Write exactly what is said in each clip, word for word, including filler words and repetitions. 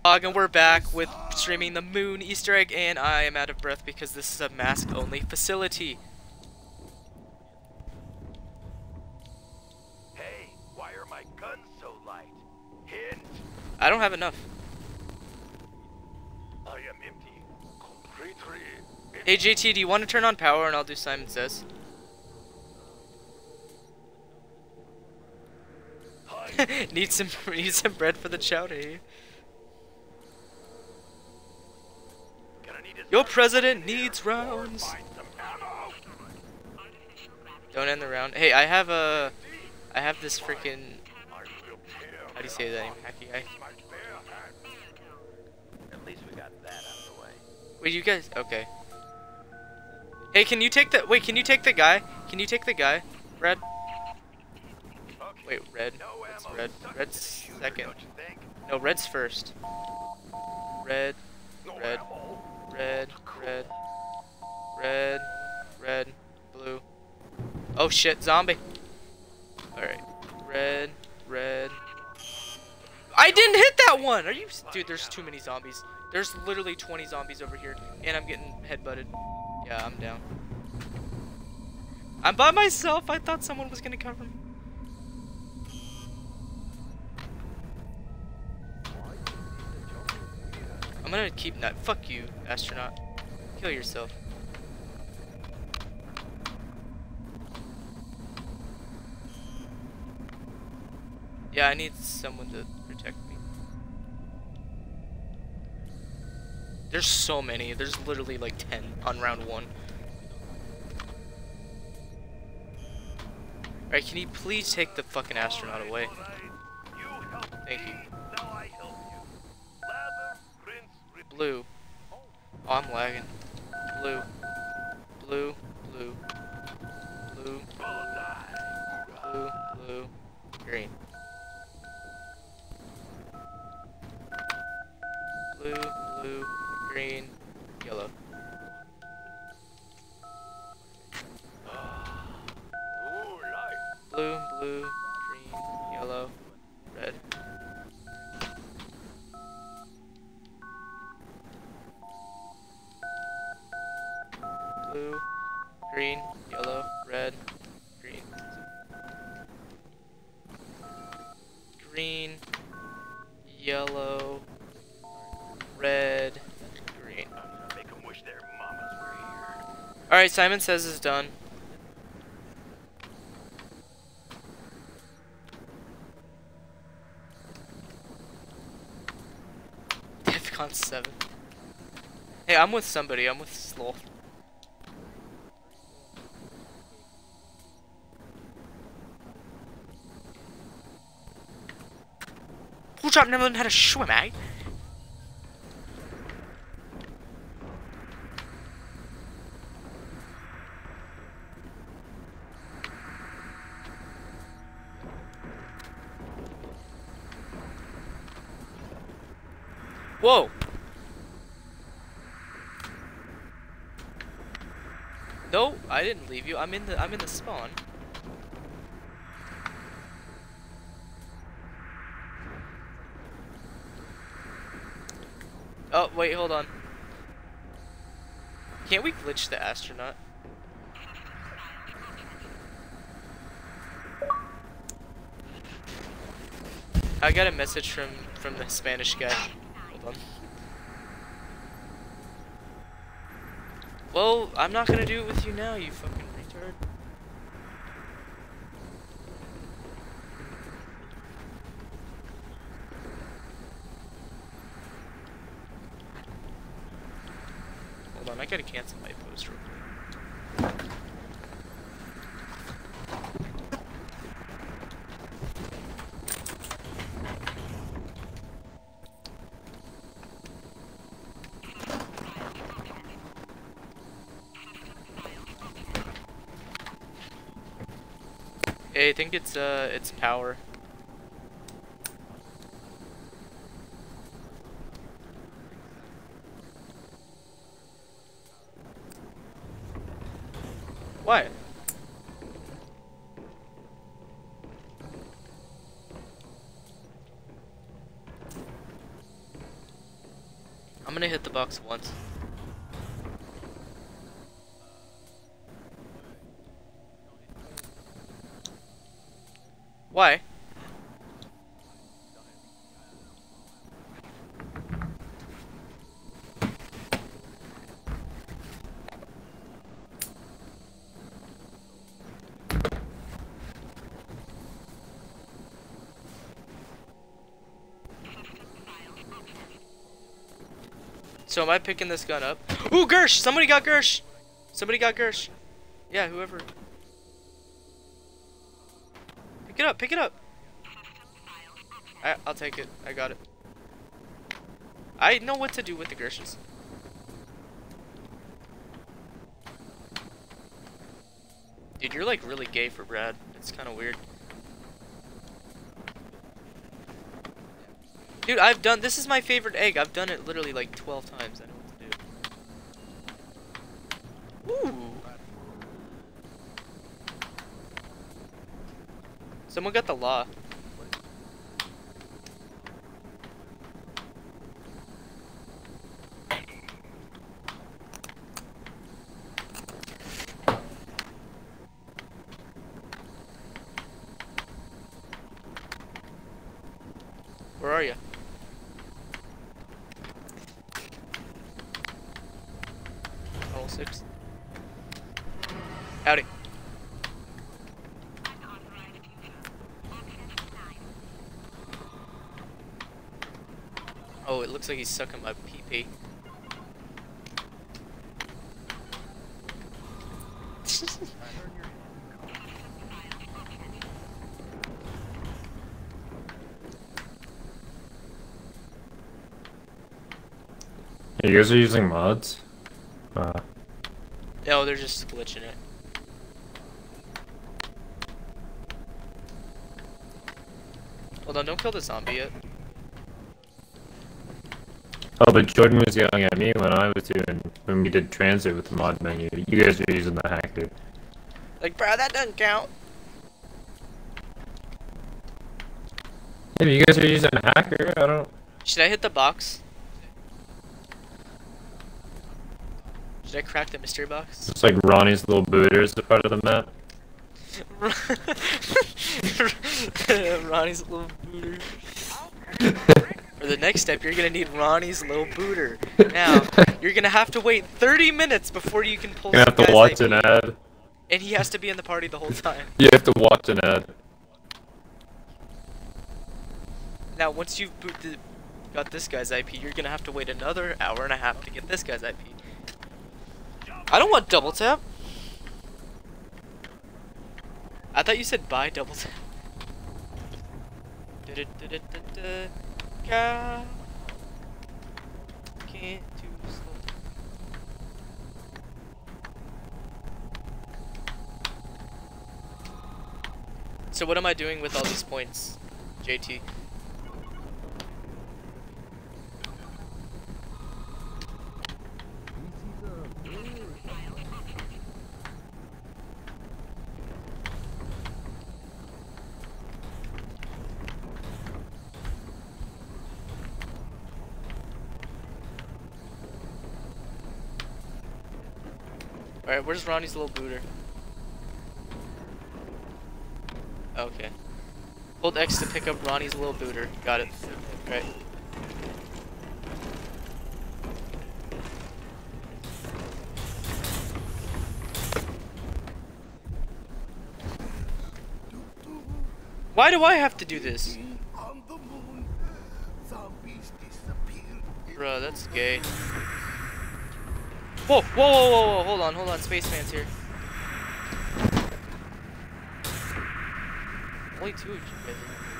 And we're back with streaming the moon Easter egg, and I am out of breath because this is a mask only facility. Hey, why are my guns so light? Hint. I don't have enough. I am empty. Completely empty. Hey J T, do you want to turn on power and I'll do Simon Says? need some need some bread for the chowder. Your president needs rounds. Don't end the round. Hey, I have a, I have this freaking. How do you say that name? Hacky guy. At least we got that out of the way. Wait, you guys? Okay. Hey, can you take the? Wait, can you take the guy? Can you take the guy? Red. Wait, red. It's red. Red's second. No, red's first. Red. Red. Red, red, red, red, blue. Oh shit, zombie. Alright. Red, red. I didn't hit that one! Are you. Dude, there's too many zombies. There's literally twenty zombies over here. And I'm getting headbutted. Yeah, I'm down. I'm by myself. I thought someone was gonna cover me. I'm gonna keep that. Fuck you, astronaut. Kill yourself. Yeah, I need someone to protect me. There's so many. There's literally like ten on round one. Alright, can you please take the fucking astronaut away? Thank you. Blue. Oh, I'm lagging. Blue. Blue. Blue. Blue. Blue. Blue. Green. Blue. Blue. Green. Yellow. Blue. Blue. Green. Yellow. Red. Blue, green, yellow, red, green. Green, yellow, red, green. Make them wish their mamas were here. Alright, Simon Says is done. DEFCON seven. Hey, I'm with somebody. I'm with Sloth. Who's up? Never learned how to swim, eh? Whoa! No, I didn't leave you. I'm in the I'm in the spawn. Oh, wait, hold on. Can't we glitch the astronaut? I got a message from from the Spanish guy. Hold on. Well, I'm not gonna do it with you now, you fucking retard. Hold on, I gotta cancel my post real quick. Hey, I think it's uh, it's power. What? I'm gonna hit the box once. Why? So am I picking this gun up? Ooh, Gersh! Somebody got Gersh! Somebody got Gersh. Yeah, whoever. Pick it up, pick it up! I, I'll take it. I got it. I know what to do with the Gershes. Dude, you're like really gay for Brad. It's kind of weird. Dude, I've done, this is my favorite egg. I've done it literally like twelve times. I know what to do. Ooh. Someone got the law. Where are you? Level six. Howdy. Oh, it looks like he's sucking my pee-pee. You guys are using mods? Uh, No, they're just glitching it. Hold on, don't kill the zombie yet. oh, but Jordan was yelling at me when I was doing, when we did transit with the mod menu. You guys are using the hacker. Like, bro, that doesn't count. Yeah, but you guys are using a hacker? I don't... Should I hit the box? Should I crack the mystery box? It's like Ronnie's little booter is a part of the map. Ronnie's little booter. For the next step, you're gonna need Ronnie's little booter. Now, you're gonna have to wait thirty minutes before you can pull. You're gonna have to watch an ad. And he has to be in the party the whole time. You have to watch an ad. Now, once you've boot the, got this guy's I P, you're gonna have to wait another hour and a half to get this guy's I P. I don't want double tap. I thought you said buy double tap. Cow. Can't too slow. So what am I doing with all these points, J T? Alright, where's Ronnie's little booter? Okay. Hold X to pick up Ronnie's little booter. Got it. Right. Why do I have to do this? Bruh, that's gay. Whoa, whoa, whoa, whoa, whoa, hold on, hold on, Spaceman's here. Only two of you guys.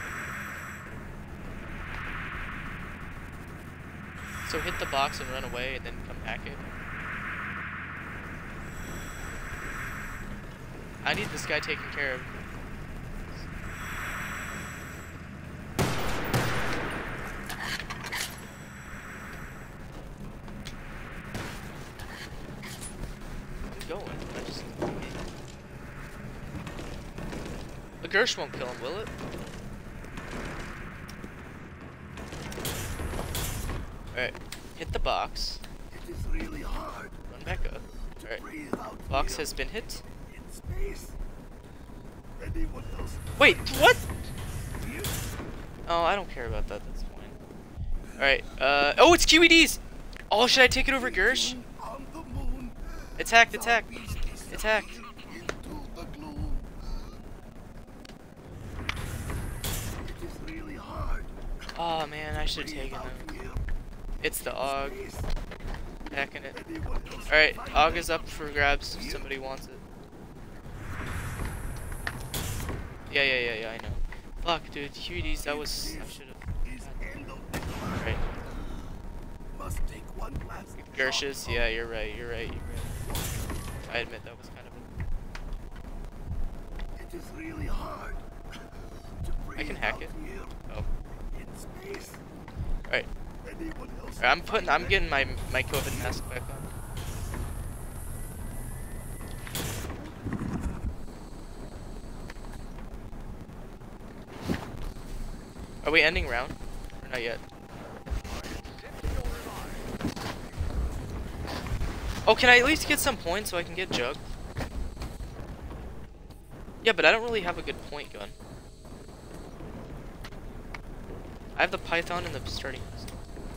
So hit the box and run away and then come back in. I need this guy taken care of. Going. I just... The Gersh won't kill him, will it? Alright. Hit the box. It is really hard. Run back up. Alright. Breathe out Box here. has been hit. In space. Anyone else? Wait, what? Oh, I don't care about that. That's fine. Alright. Uh. Oh, it's Q E Ds! Oh, should I take it over Gersh? On the moon. It's hacked, it's hacked. It's hacked. Into the gloom. It is really hard. Oh man, I should have taken Out them. here. It's the A U G. Space. Hacking it. Anyone else? Alright, A U G is up for grabs if somebody wants it. Yeah, yeah, yeah, yeah, I know. Fuck, dude, Q E Ds, that was... I should've... Is end of the line. Right. Must take one last Gersh's, yeah, you're right, you're right, you're right. I admit that was kind of... It is really hard. To I can breathe hack out it. here. Oh. In space. Alright. Anyone else? Alright, I'm putting... I'm getting my, my COVID mask back on. Are we ending round? Or not yet? Oh, can I at least get some points so I can get Jug? Yeah, but I don't really have a good point gun. I have the Python and the starting pistol.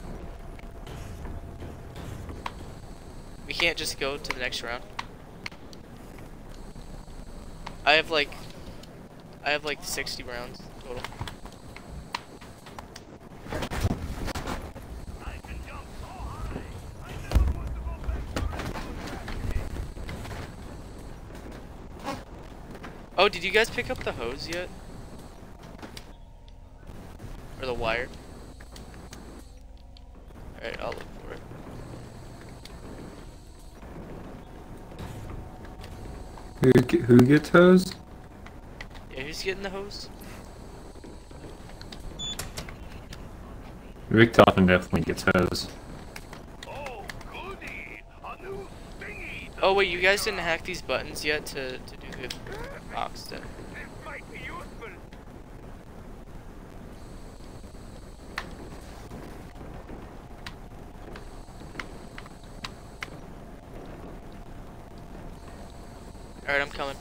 We can't just go to the next round. I have like... I have like sixty rounds total. Oh, did you guys pick up the hose yet? Or the wire? Alright, I'll look for it. Who, ge- who gets hose? Yeah, who's getting the hose? Richtofen definitely gets hose. Oh, goody! A new thingy. Oh wait, you guys didn't hack these buttons yet to, to do the box stuff. This might be useful. Alright, I'm coming.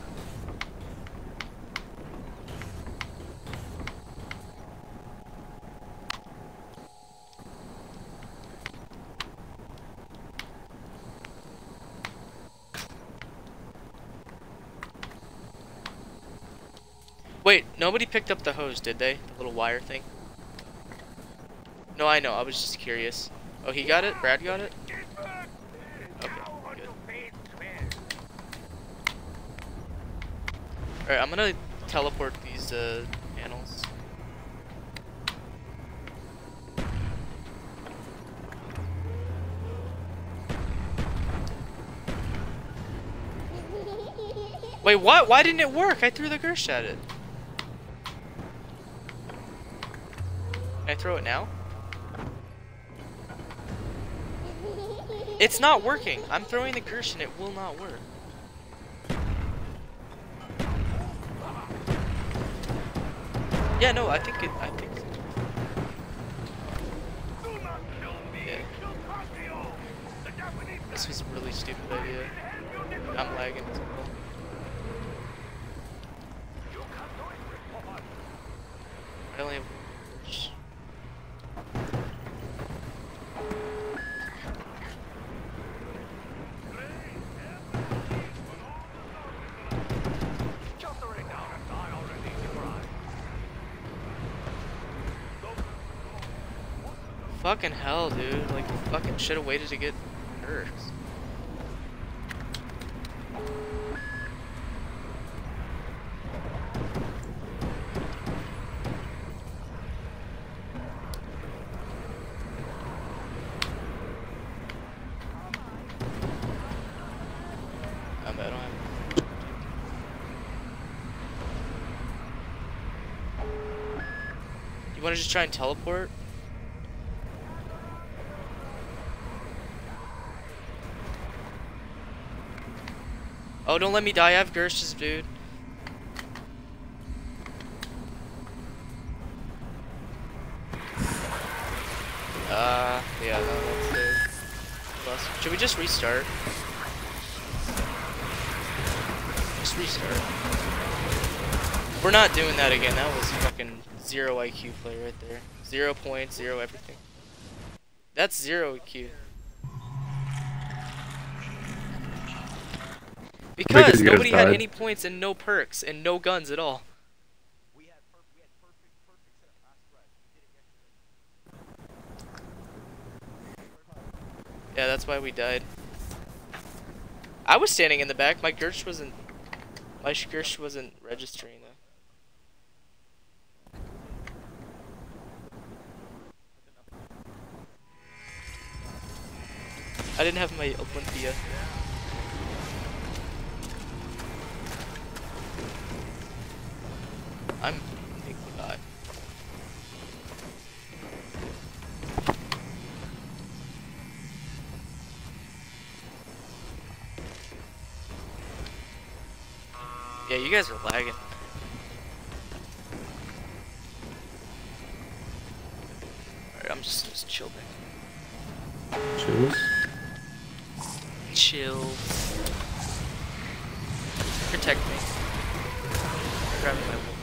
Wait, nobody picked up the hose, did they? The little wire thing? No, I know, I was just curious. Oh, he got it? Brad got it? Okay, good. Alright, I'm gonna teleport these uh, panels. Wait, what? Why didn't it work? I threw the Gersh at it. Can I throw it now? It's not working. I'm throwing the Gersh and it will not work. Yeah, no, I think it. I think. Yeah. This was a really stupid idea. I'm lagging as well. I only have. Fucking hell, dude. Like, you fucking should have waited to get nerfs. Um, I don't have. You want to just try and teleport? Oh, don't let me die. I have Gersh's, dude. Uh, yeah, no, that's it. plus. Should we just restart? Just restart. We're not doing that again. That was fucking zero I Q play right there. Zero points, zero everything. That's zero I Q. Because nobody had any points and no perks and no guns at all. Yeah, that's why we died. I was standing in the back. My Gersh wasn't. My Gersh wasn't registering though. I didn't have my Olympia. I'm big guy. Yeah, you guys are lagging. Alright, I'm just, just chill back. Chills? Chill. Protect me. Grab my wall.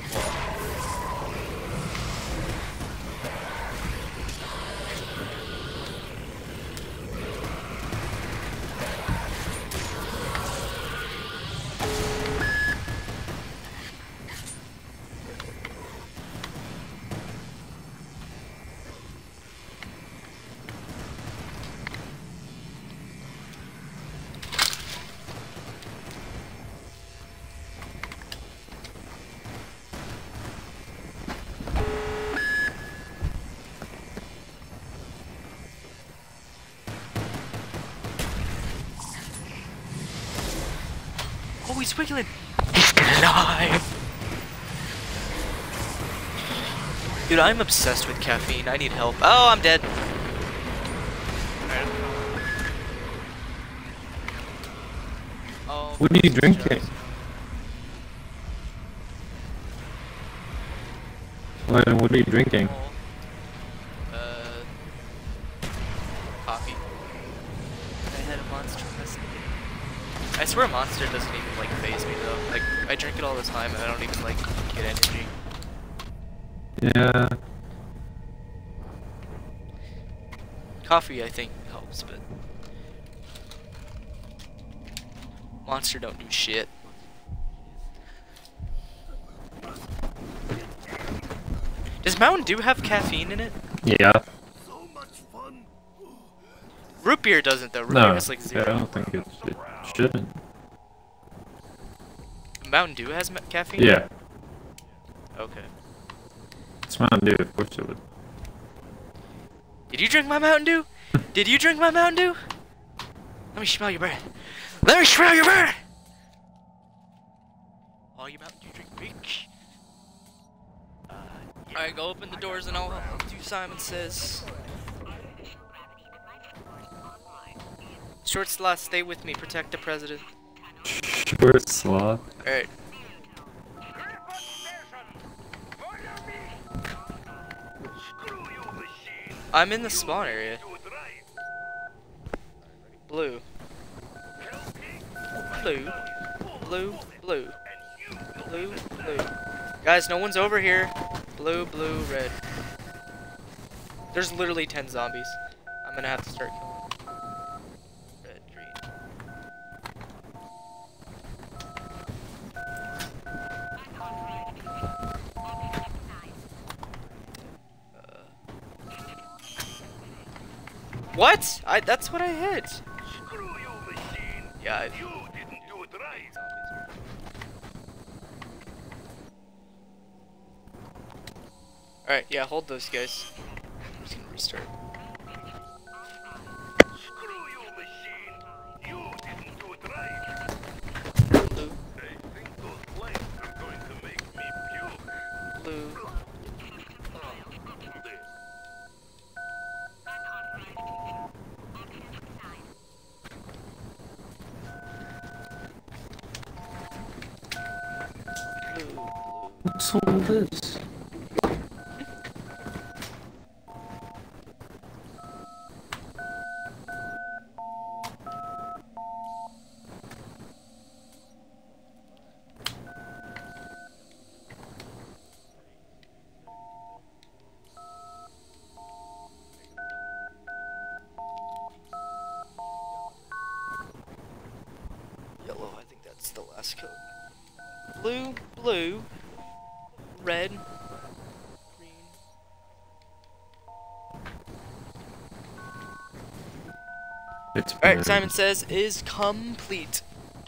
Oh, he's wiggling! He's alive! Dude, I'm obsessed with caffeine. I need help. Oh, I'm dead. Oh, what are you drinking? What, what are you drinking? Uh, coffee. I had a monster yesterday. I swear Monster doesn't even like phase me though. Like I drink it all the time and I don't even like get energy. Yeah. Coffee I think helps, but Monster don't do shit. Does Mountain Dew have caffeine in it? Yeah. So much fun. Root beer doesn't though. Root No, beer has like zero. yeah, I don't think it, it shouldn't. Mountain Dew has ma caffeine? Yeah. Okay. It's Mountain Dew, of course it would. Did you drink my Mountain Dew? Did you drink my Mountain Dew? Let me smell your breath. Let me smell your breath! All you Mountain Dew drink bitch. Uh, yeah. Alright, go open the doors and I'll, I'll do Simon Says. Short Sloth, stay with me, protect the president. Short Sloth? Alright. I'm in the spawn area. Blue. Blue. Blue. Blue. Blue. Blue. Guys, no one's over here. Blue, blue, red. There's literally ten zombies. I'm gonna have to start killing them. Red, green. What? I that's what I hit. Screw you, machine. Yeah, I, You didn't do it right. Alright, yeah, hold those guys. I'm just gonna restart. Screw you, machine. You didn't do it right. Blue, I think those lights are going to make me puke. blue. Blue, blue. What's all this? blue, blue, red, green. It's Alright, blue. Simon says is complete.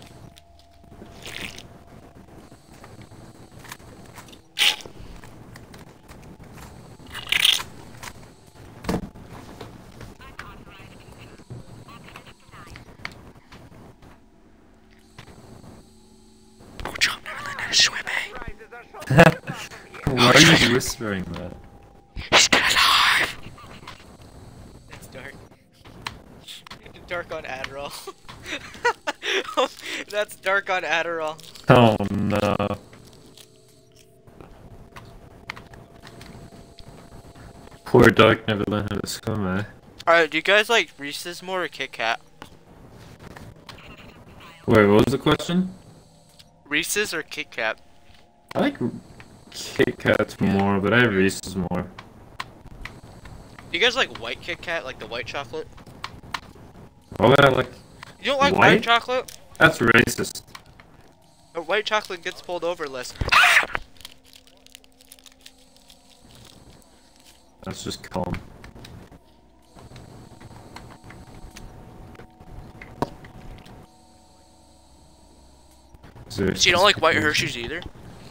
Why are you whispering that? He's still alive! That's dark. Dark on Adderall. That's dark on Adderall. Oh no. Poor Dark never learned how to swim, eh? Alright, do you guys like Reese's more or Kit Kat? Wait, what was the question? Reese's or Kit Kat? I like Kit Kats more, but I have Reese's more. Do you guys like white Kit Kat, like the white chocolate? Why would I like... You don't like white, White? chocolate? That's racist. But white chocolate gets pulled over less. That's just calm. So you don't like white Hershey's either?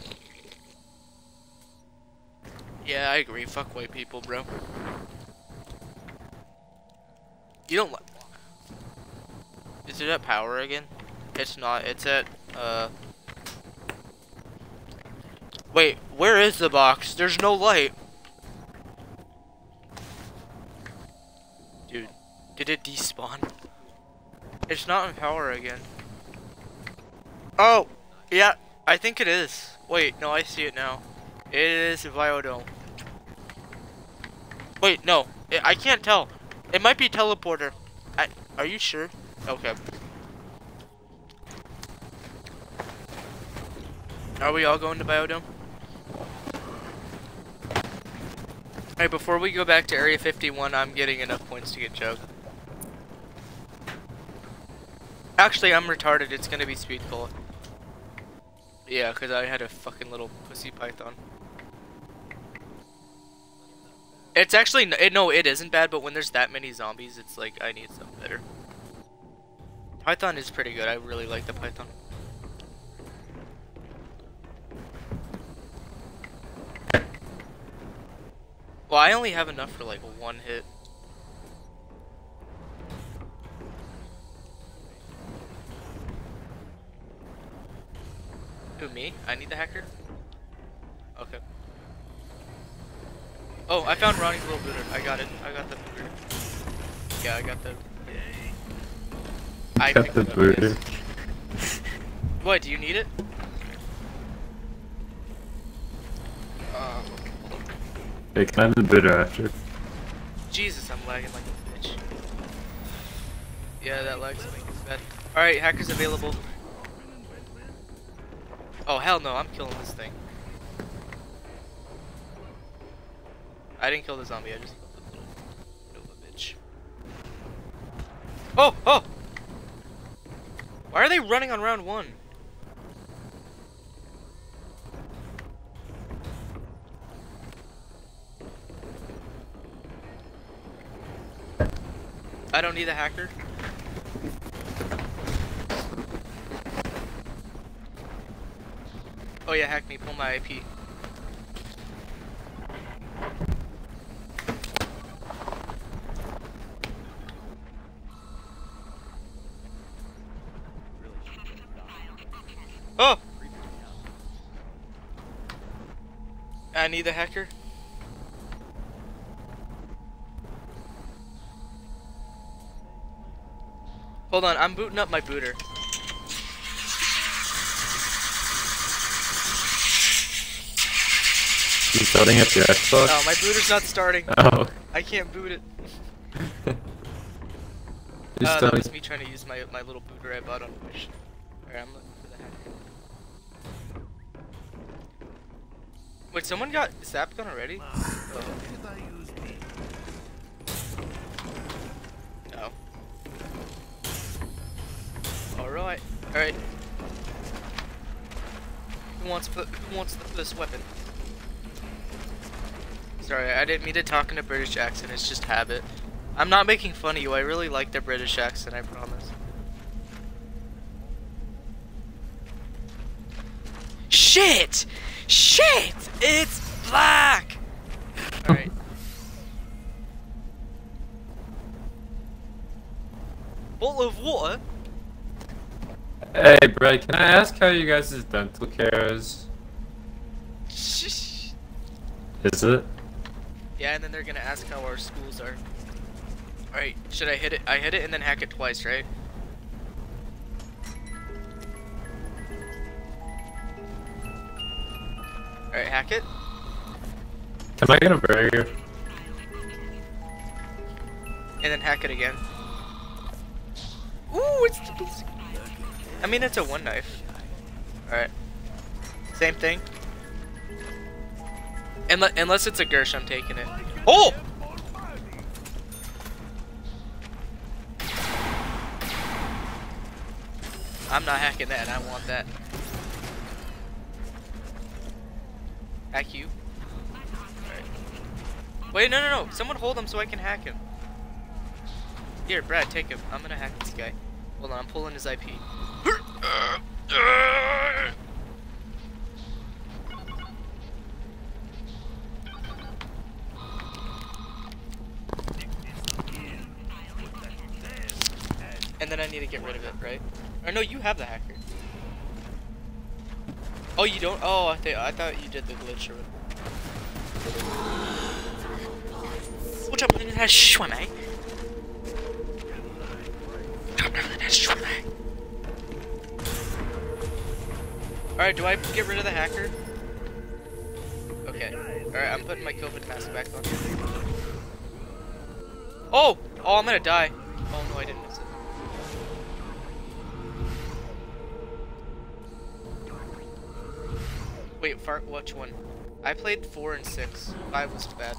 Yeah, I agree. Fuck white people, bro. You don't like... Is it at power again? It's not. It's at, uh... Wait, where is the box? There's no light. Dude, did it despawn? It's not in power again. Oh! Yeah, I think it is. Wait, no, I see it now. It is Viodome. Wait, no. I I can't tell. It might be teleporter. I, are you sure? Okay. Are we all going to Biodome? Alright, before we go back to Area fifty-one, I'm getting enough points to get Choke. Actually, I'm retarded. It's gonna be Speed Cola. Yeah, because I had a fucking little pussy python. It's actually, it, no, it isn't bad, but when there's that many zombies, it's like, I need something better. Python is pretty good. I really like the Python. Well, I only have enough for like one hit. Who, me? I need the hacker? Okay. Oh, I found Ronnie's little booter. I got it. I got the booter. Yeah, I got the... I Got picked the it up, booter. yes. What, do you need it? Uh, Hey, can I have the booter after? Jesus, I'm lagging like a bitch. Yeah, that lag's making it bad. Alright, hackers available. Oh, hell no, I'm killing this thing. I didn't kill the zombie, I just killed the little Nova bitch. Oh! Oh! Why are they running on round one? I don't need a hacker. Oh yeah, hack me, pull my I P. Oh! I need the hacker. Hold on, I'm booting up my booter. You starting up your Xbox? Oh, my booter's not starting. Oh. I can't boot it. You're Uh, that starting. was me trying to use my my little booter I bought on Wish. Alright, I'm looking for the hacker. Wait, someone got Zap gun already? Oh. No. Alright. Alright. Who wants the Who wants the first weapon? Sorry, I didn't mean to talk in a British accent. It's just habit. I'm not making fun of you. I really like the British accent. I promise. Shit! Shit! It's black! Alright. Bottle of water? Hey, Brad, can I ask how you guys' dental care is? Shh. Is it? Yeah, and then they're gonna ask how our schools are. Alright, should I hit it? I hit it and then hack it twice, right? Alright, hack it. Can I get a burger? And then hack it again. Ooh, it's, it's I mean, it's a one knife. Alright. Same thing. Unless, unless it's a Gersh, I'm taking it. Oh! I'm not hacking that. I want that. Hack you. Alright. Wait, no, no, no. Someone hold him so I can hack him. Here, Brad, take him. I'm gonna hack this guy. Hold on, I'm pulling his I P. And then I need to get rid of it, right? Or no, you have the hacker. Oh, you don't? Oh, I, th I thought you did the glitch or what's up, little schwimmer? Alright, do I get rid of the hacker? Okay. Alright, I'm putting my COVID mask back on. Oh! Oh, I'm gonna die. Oh no, I didn't miss it. Wait, far, which one? I played four and six. Five was too bad.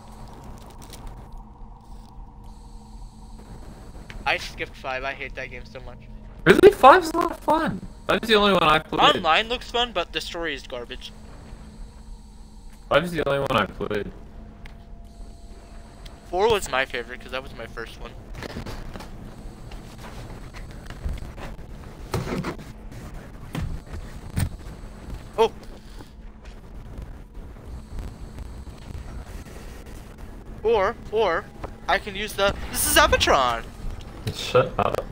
I skipped five. I hate that game so much. Really? Five's a lot of fun. Five's the only one I played. Online looks fun, but the story is garbage. Five's the only one I played. Four was my favorite because that was my first one. Oh! Or, or, I can use the, this is Avatron! Shut up.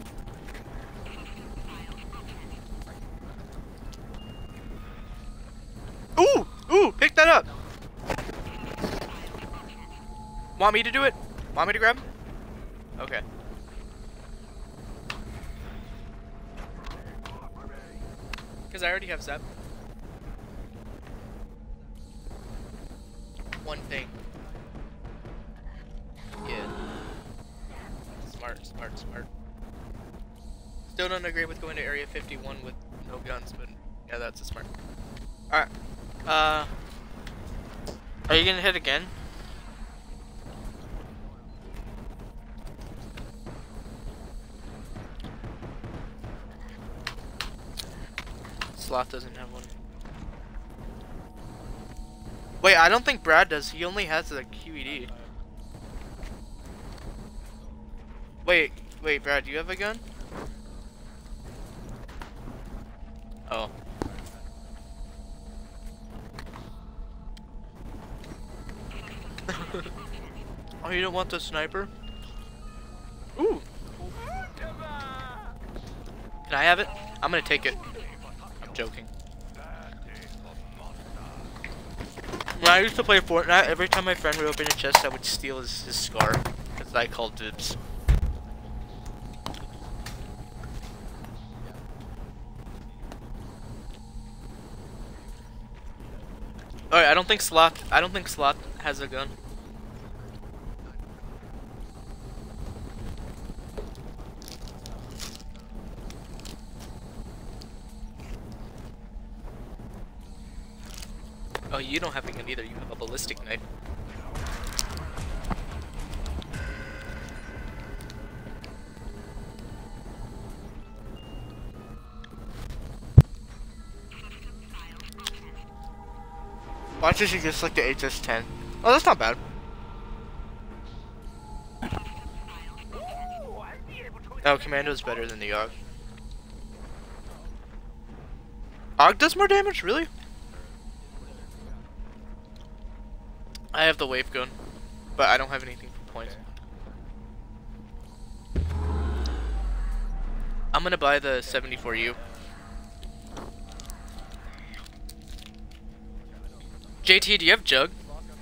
Ooh! Ooh! Pick that up! Want me to do it? Want me to grab him? Okay. Because I already have Zep. One thing. Yeah. Smart, smart, smart. Still don't agree with going to Area fifty-one with no guns, but yeah, that's a smart. Alright. Uh. Are you gonna hit again? Sloth doesn't have one. Wait, I don't think Brad does. He only has the Q E D. Wait, wait, Brad, do you have a gun? Oh. Oh, you don't want the sniper? Ooh. Can I have it? I'm gonna take it. I'm joking. When I used to play Fortnite, every time my friend would open a chest, I would steal his, his scar. Because I called dibs. Alright, I don't think Sloth I don't think Sloth has a gun. Oh, you don't have a gun either, you have a ballistic knife. Watch as he gets like the H S ten. Oh, that's not bad. No, Commando's better than the Og. Og does more damage, really? I have the wave gun, but I don't have anything for points. I'm gonna buy the seventy-four U. J T, do you have Jug?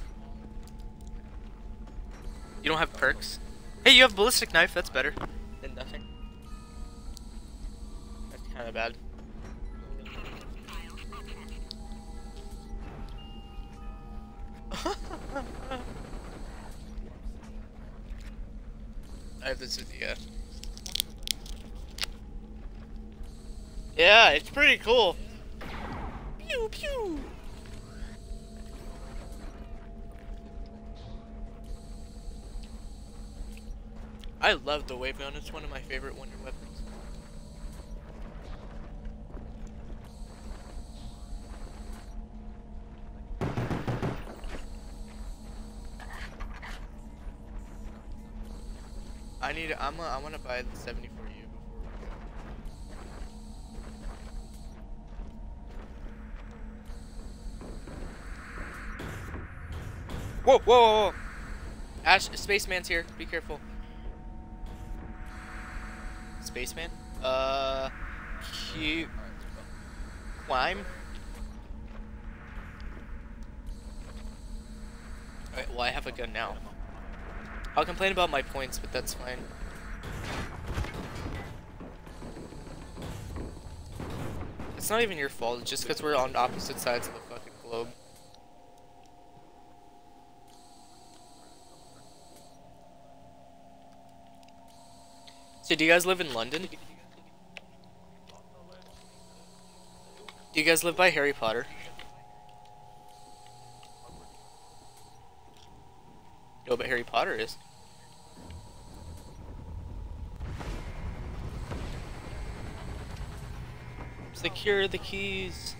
You don't have perks? Hey, you have ballistic knife, that's better than nothing. That's kinda bad. I have this with you, yeah. Yeah, it's pretty cool. Pew pew. I love the wave gun. It's one of my favorite wonder weapons. I need. I'm. A, I want to buy the seventy-four U before we go. Whoa! Whoa! Whoa! Whoa! Ash, Spaceman's here. Be careful. Spaceman? Uh, Q. Climb. Alright, well, I have a gun now. I'll complain about my points, but that's fine. It's not even your fault, it's just because we're on opposite sides of the fucking globe. So do you guys live in London? Do you guys live by Harry Potter? You know what Harry Potter is? Secure the keys.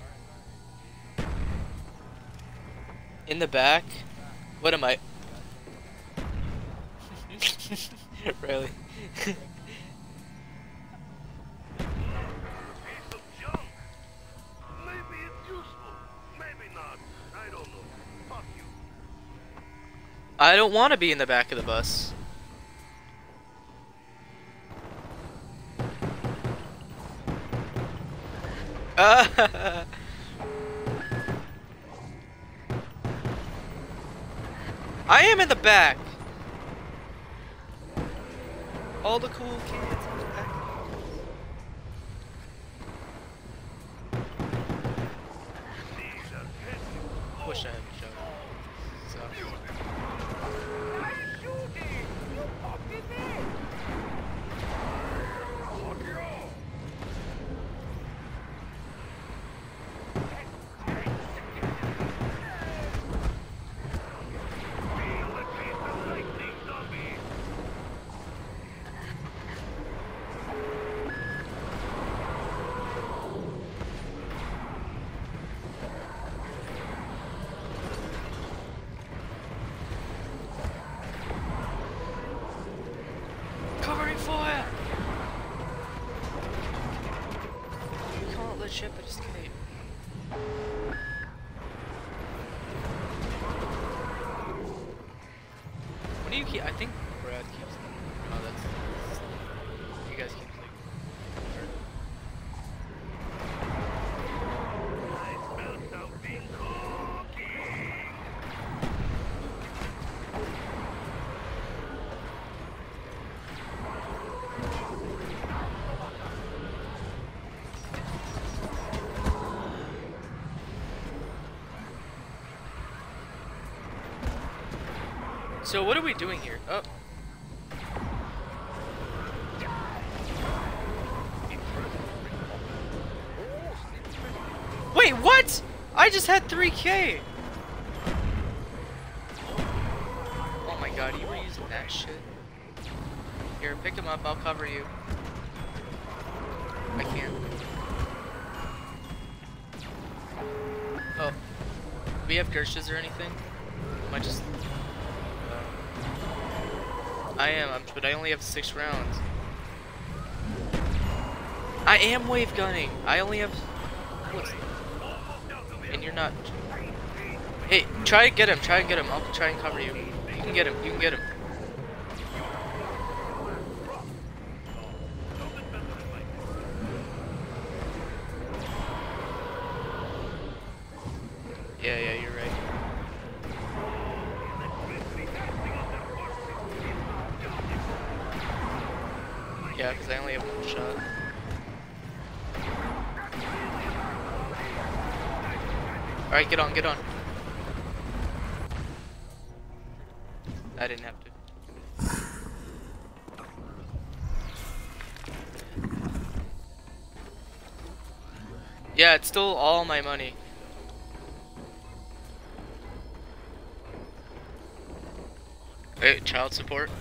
In the back? What am I? Really? I don't want to be in the back of the bus. Uh, I am in the back. All the cool kids in the back. Wish I had a shot. So. Ship, I just can't. What do you keep? I think Brad keeps them. Oh, that's. You guys keep like. So what are we doing here? Oh. Wait, what? I just had three K. Oh my god, you were using that shit. Here, pick him up, I'll cover you. I can't. Oh. we have Gershes or anything? Am I just... Uh, I am, I'm, but I only have six rounds. I am wave gunning. I only have... What's... And you're not... Hey, try and get him, try and get him. I'll try and cover you. You can get him, you can get him. Yeah, yeah, you're right. Yeah, because I only have one shot. Alright, get on, get on. I didn't have to. Yeah, it's still all my money. Hey, child support.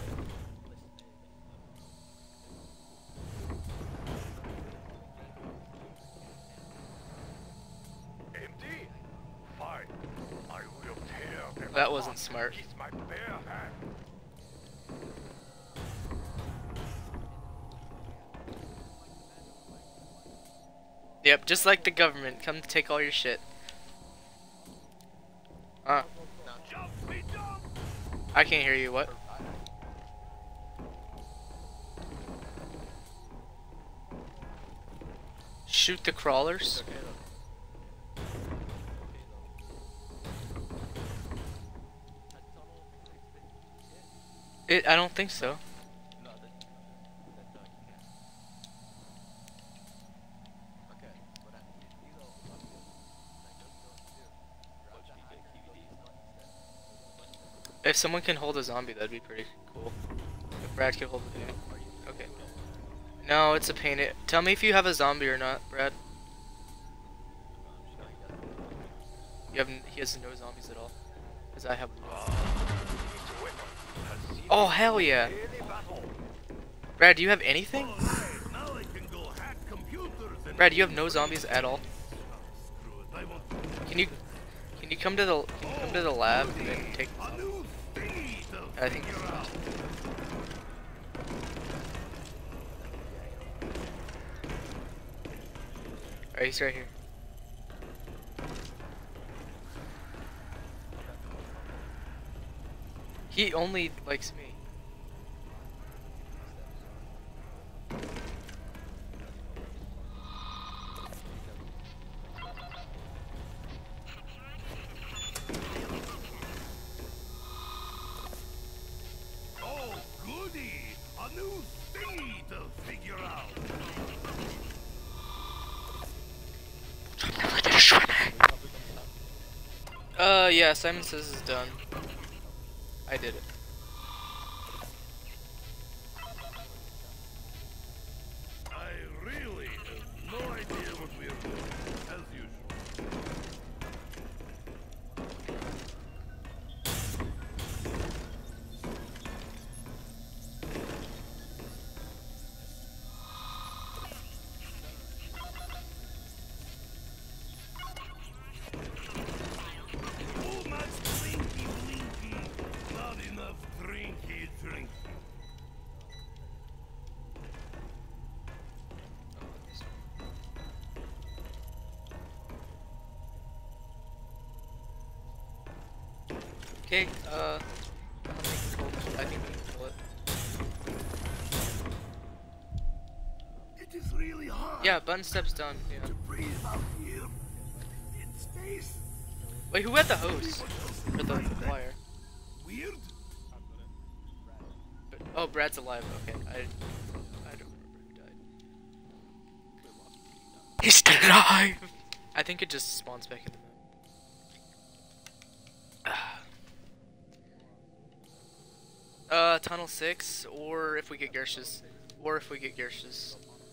Empty? Fine. I will tear them That wasn't apart. smart. Kiss my bare hand. Yep, just like the government. Come to take all your shit. Uh, Jump me, jump! I can't hear you. What? Shoot the crawlers? It, I don't think so. If someone can hold a zombie, that'd be pretty cool. If Brad can hold the dude. Okay. No, it's a pain. It, tell me if you have a zombie or not, Brad. You have. He has no zombies at all. Cause I have. Oh hell yeah! Brad, do you have anything? Brad, you have no zombies at all. Can you? Can you come to the? Can you come to the lab and take? I think. Alright, he's right here. He only likes me. Oh, goody! A new thingy to figure out. Uh, yeah, Simon says it's done. I did it. I really have no idea what we're doing, as usual. Too much blinky blinky, not enough drinky drinky. Okay, uh, I think we'll, I think we can pull it. It is really hard Yeah, button step's done. Yeah. to breathe out here in space. Wait, who had the hose for the wire? Weird. But, oh, Brad's alive. Okay, I, I don't remember who died. He's still alive. I think it just spawns back in the map. Uh, tunnel six, or if we get Gershes, or if we get Gershes.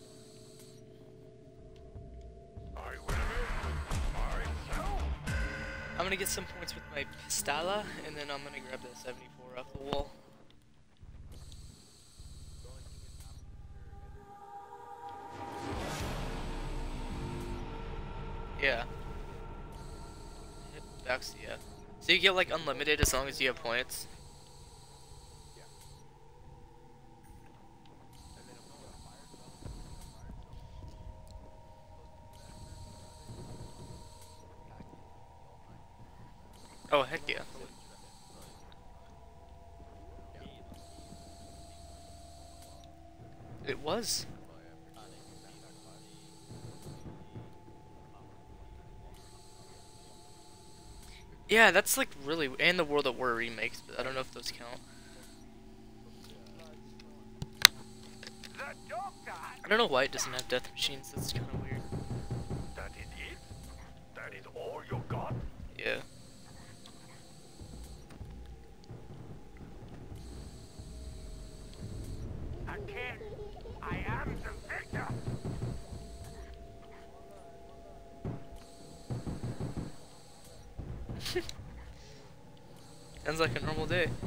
I will. Myself. I'm gonna get some points with my Pistola, and then I'm gonna grab that seventy-four off the wall. Yeah. Hit taxi, yeah. So you get like unlimited as long as you have points. Oh, heck yeah. It was. Yeah, that's like really, and the World at War remakes, but I don't know if those count. I don't know why it doesn't have death machines. That's kind of weird. That is it? That is all you got? Yeah. Again, I am the victor. Sounds like a normal day.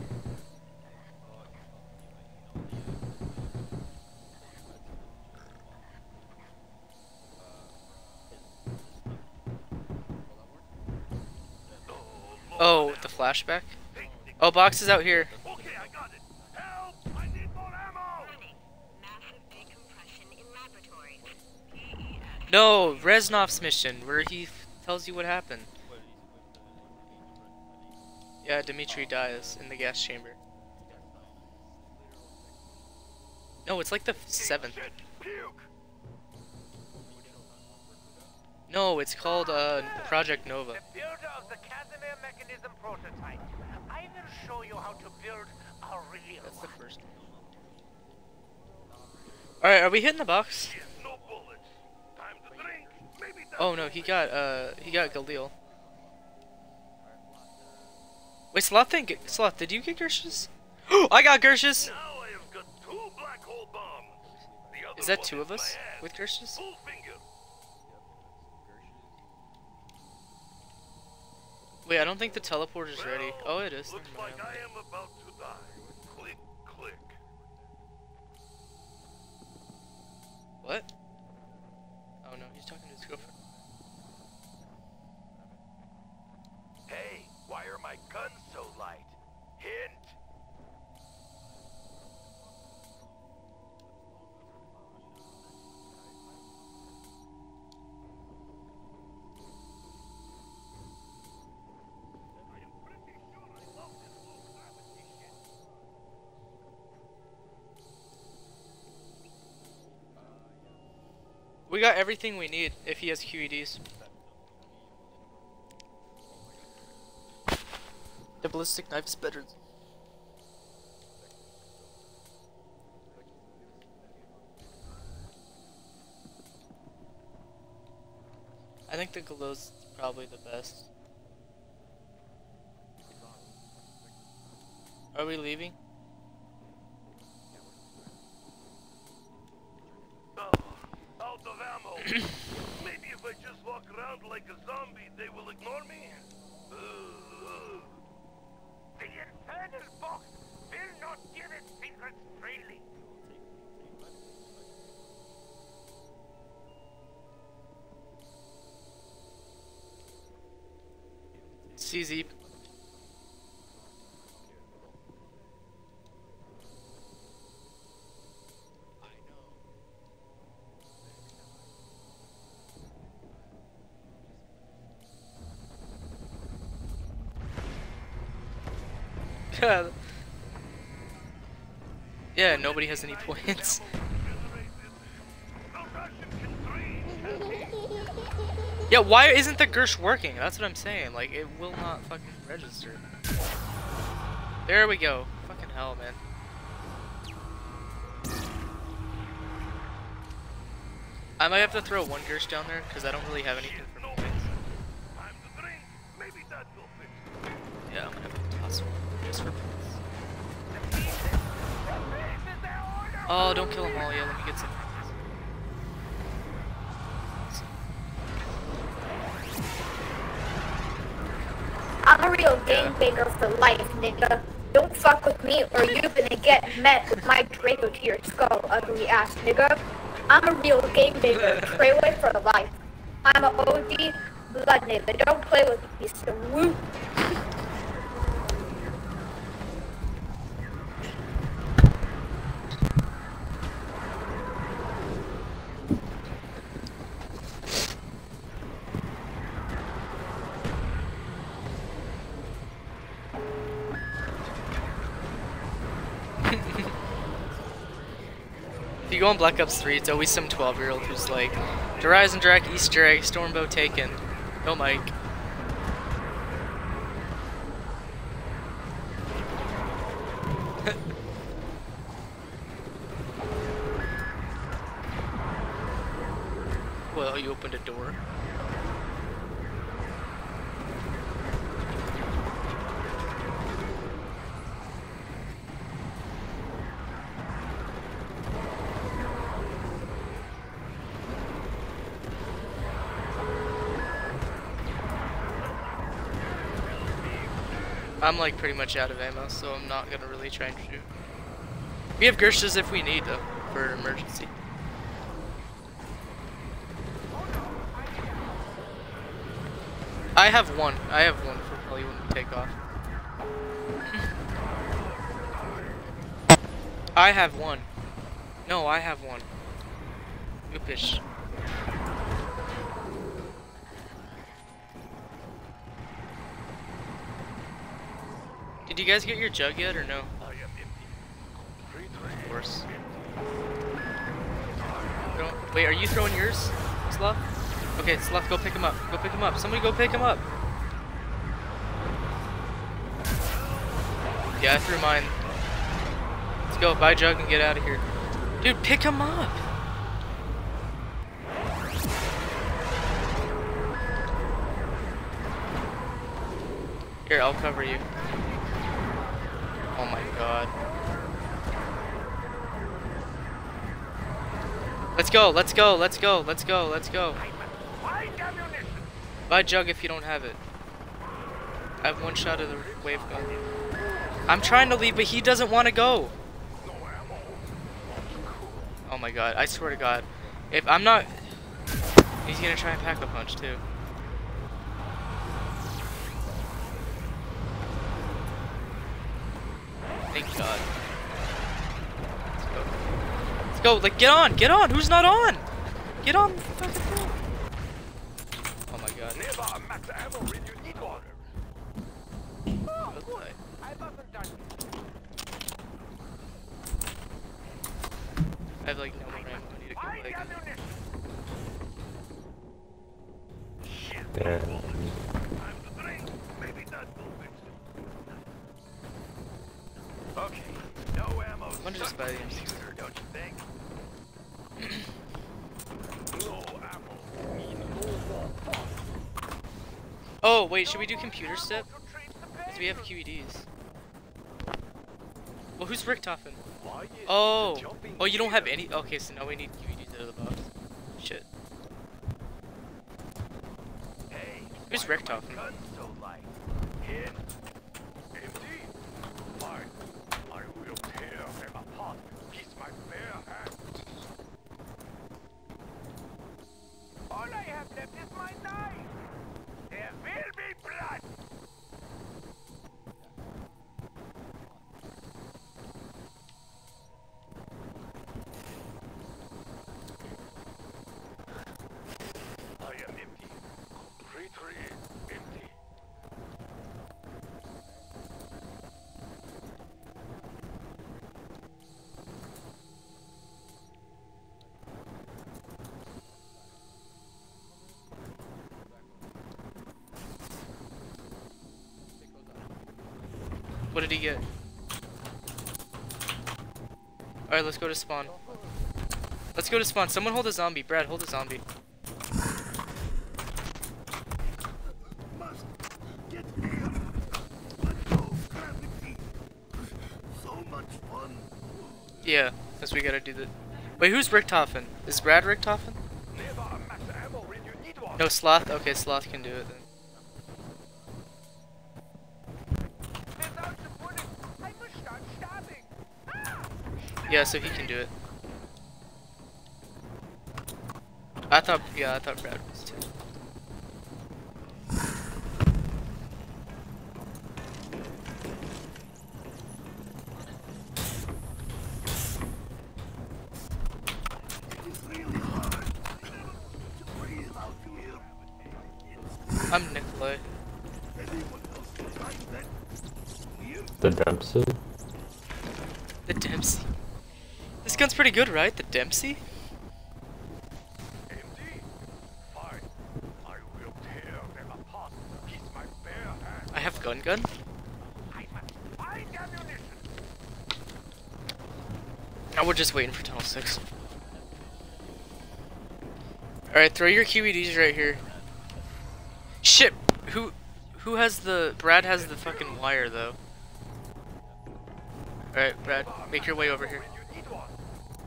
Oh, the flashback? Oh, box is out here. Okay, I got it. Help! I need more ammo. Massive decompression in laboratory. P E S. No, Reznov's mission, where he f tells you what happened. Yeah, Dimitri dies in the gas chamber. No, it's like the seventh. Shit, puke. No, it's called uh, Project Nova. The builder of the Casimir mechanism prototype. I will show you how to build a real That's the one. first one. Alright, are we hitting the box? Yes, no bullets. Time to drink. Maybe that Oh no, he got uh he got Galil. Wait, Sloth didn't get Sloth, did you get Gersh's? I got Gersh's! Now I have got two black hole bombs. The other Is that one two of my us ass. with Gersh's? Full finger. Wait, I don't think the teleporter's ready. Well, Oh, it is. Looks Never like mind. I am about to die. Click, click. What? Oh no, he's talking to his girlfriend. Hey, why are my guns so light? Hint. I am pretty sure I love this low gravity shit. We got everything we need if he has Q E Ds. The ballistic knife is better. I think the Galil's probably the best. Are we leaving? Oh, out of ammo. Maybe if I just walk around like a zombie, they will ignore me? Ugh. The infernal box will not give its secrets freely. C Z. Yeah, nobody has any points. Yeah, why isn't the Gersh working? That's what I'm saying. Like, it will not fucking register. There we go. Fucking hell, man. I might have to throw one Gersh down there because I don't really have anything for points. Time to drink. Maybe that will fix it. Yeah, I'm gonna have to toss one just for points. Oh, don't kill them all. Yeah, let me get some. I'm a real gangbanger for life, nigga. Don't fuck with me or you're gonna get met with my Draco to your skull, ugly ass nigga. I'm a real gangbanger, Treyway for life. I'm a O G blood, nigga. Don't play with me, so whoop. If you go on Black Ops three, it's always some twelve year old who's like, Horizon Drac, Easter egg, Stormbow taken. No Mike. Well, you opened a door. I'm like pretty much out of ammo, so I'm not gonna really try and shoot. We have Gershas if we need though, for emergency. I have one. I have one for probably when we take off. I have one. No, I have one. Oopish. Did you guys get your jug yet or no? Of course. Don't, wait, are you throwing yours, Sloth? Okay, Sloth, go pick him up. Go pick him up. Somebody go pick him up. Yeah, I threw mine. Let's go, buy jug and get out of here. Dude, pick him up. Here, I'll cover you. Oh my god. Let's go, let's go, let's go, let's go, let's go. Buy jug if you don't have it. I have one shot of the wave gun. I'm trying to leave, but he doesn't want to go. Oh my god, I swear to god. If I'm not... He's gonna try and pack a punch too. Thank god. Let's go. Let's go, like get on, get on, who's not on? Get on the fucking thing. Oh my god. Okay. I have like no more ammo, I need to go like... Yeah. Okay, no ammo. I'm gonna just buy the M sixty. Don't you think? No ammo. Oh wait, should we do computer step? Because we have Q E Ds. Well, who's Richtofen? Oh, oh, you don't have any. Okay, so now we need Q E Ds out of the box. Shit. Hey, Who's Richtofen? gun so light. Hit. Empty. Fine. I will tear him apart. Kiss my bare hands. All I have left is my knife. There will be blood. I am empty. Completely empty. What did he get? Alright, let's go to spawn. Let's go to spawn. Someone hold a zombie. Brad, hold a zombie. Must get here. Let's go. Gravity. So much fun. Yeah, because we gotta do the... Wait, who's Richtofen? Is Brad Richtofen? Never a max ammo when you need one. No, Sloth? Okay, Sloth can do it then. Without the bullet, I must start starving. Ah! Yeah, so he can do it. I thought, yeah, I thought Brad was too. I'm Nikolai. The Dempsey? The Dempsey. This gun's pretty good, right? The Dempsey? M D, fine. I will tear them apart. Kiss my bare hand. I have gun gun? I must find ammunition. Now we're just waiting for tunnel six. Alright, throw your Q E Ds right here. Shit! Who who has the Brad has the fucking wire though. Alright, Brad, make your way over here. When you need one.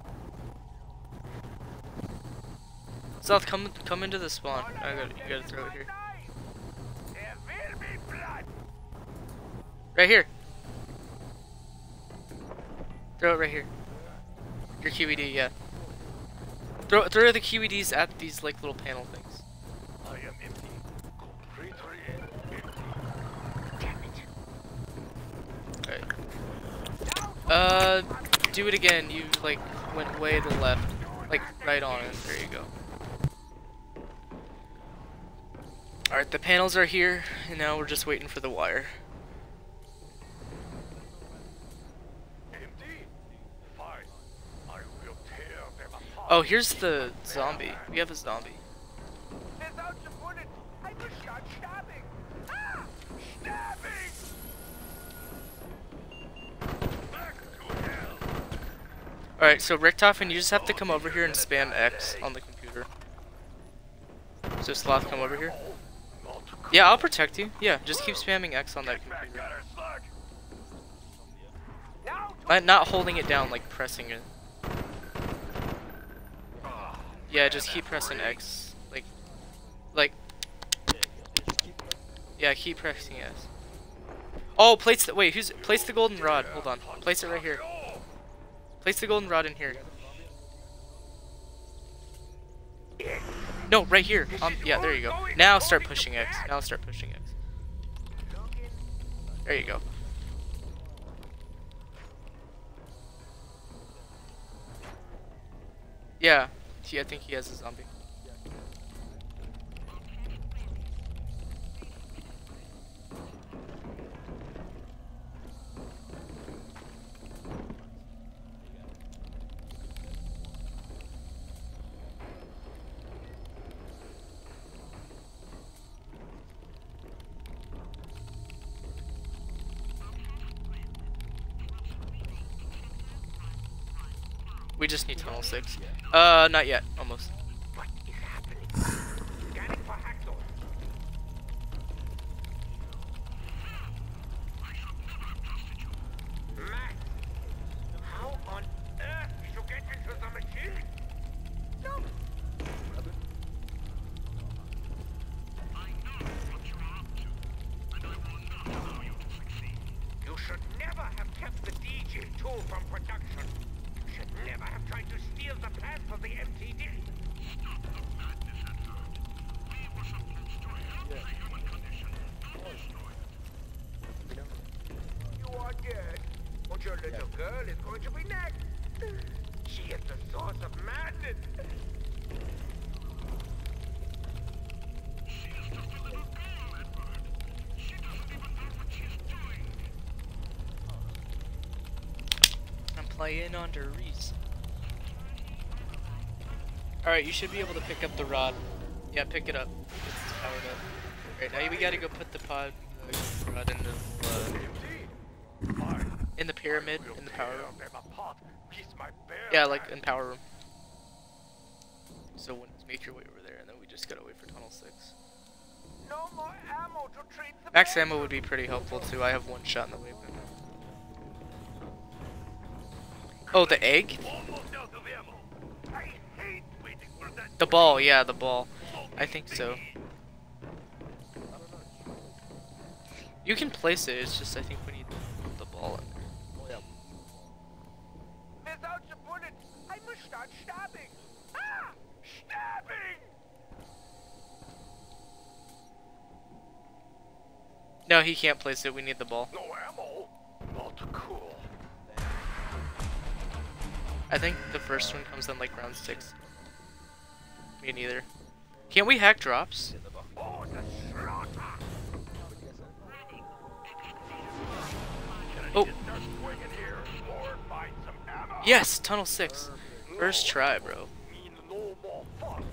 South, come come into the spawn. I got you gotta throw it here. There will be blood. Right here. Throw it right here. Your Q E D, yeah. Throw throw the Q E Ds at these like little panel things. I am empty. Completely empty. Alright. Uh do it again. You like went way to the left. Like right on it. There you go. Alright, the panels are here, and now we're just waiting for the wire. Empty? Fine. I will tear them apart. Oh, here's the zombie. We have a zombie. Without the bullet, I will start stabbing. Ah! Stabbing! Back to hell. Alright, so Richtofen, you just have to come over here and spam X on the computer. So Sloth, come over here. Not cool. Yeah, I'll protect you. Yeah, just keep spamming X on that Back computer. at her, slug. Now to Not, not holding it down, like pressing it. Ah, Yeah, just keep pressing X. Like, like. Yeah, keep pressing X. Oh, place the wait. Who's place the golden rod? Hold on. Place it right here. Place the golden rod in here. No, right here. Um, yeah, there you go. Now start pushing X. Now start pushing X. There you go. Yeah, he, I think he has a zombie. We just need tunnel six. Uh, not yet. Almost. what is happening? Scanning for Hacksaw. Max, how on earth did you get into the machine? No. You should never have kept the D J two from production. You should never have tried to steal the plan for the M T D. You are dead, but your little girl is going to be next. She is the source of madness. I'm playing under Reese. Alright, you should be able to pick up the rod. Yeah, pick it up. It's powered up. Alright, now we gotta go put the pod the rod in the uh, Fine. in the pyramid Will in the power tear room. them apart. Kiss my bare Yeah, like hand. in power room. So when, make your way over there, and then we just gotta wait for tunnel six. No more ammo to treat the Max pain. ammo would be pretty helpful too. I have one shot in the weapon. Oh, the egg? Almost out of ammo. I hate waiting for that. The ball, yeah, the ball. I think so. You can place it, it's just I think we need the ball in there. Without the bullet, I must start stabbing. Ah! Stabbing! No, he can't place it, we need the ball. No ammo. Not cool. I think the first one comes in like round six. Me neither. Can't we hack drops? Oh, the shrine! Oh. Start swinging here, or find some ammo. Yes, tunnel six. First try, bro. Mean no more fuss.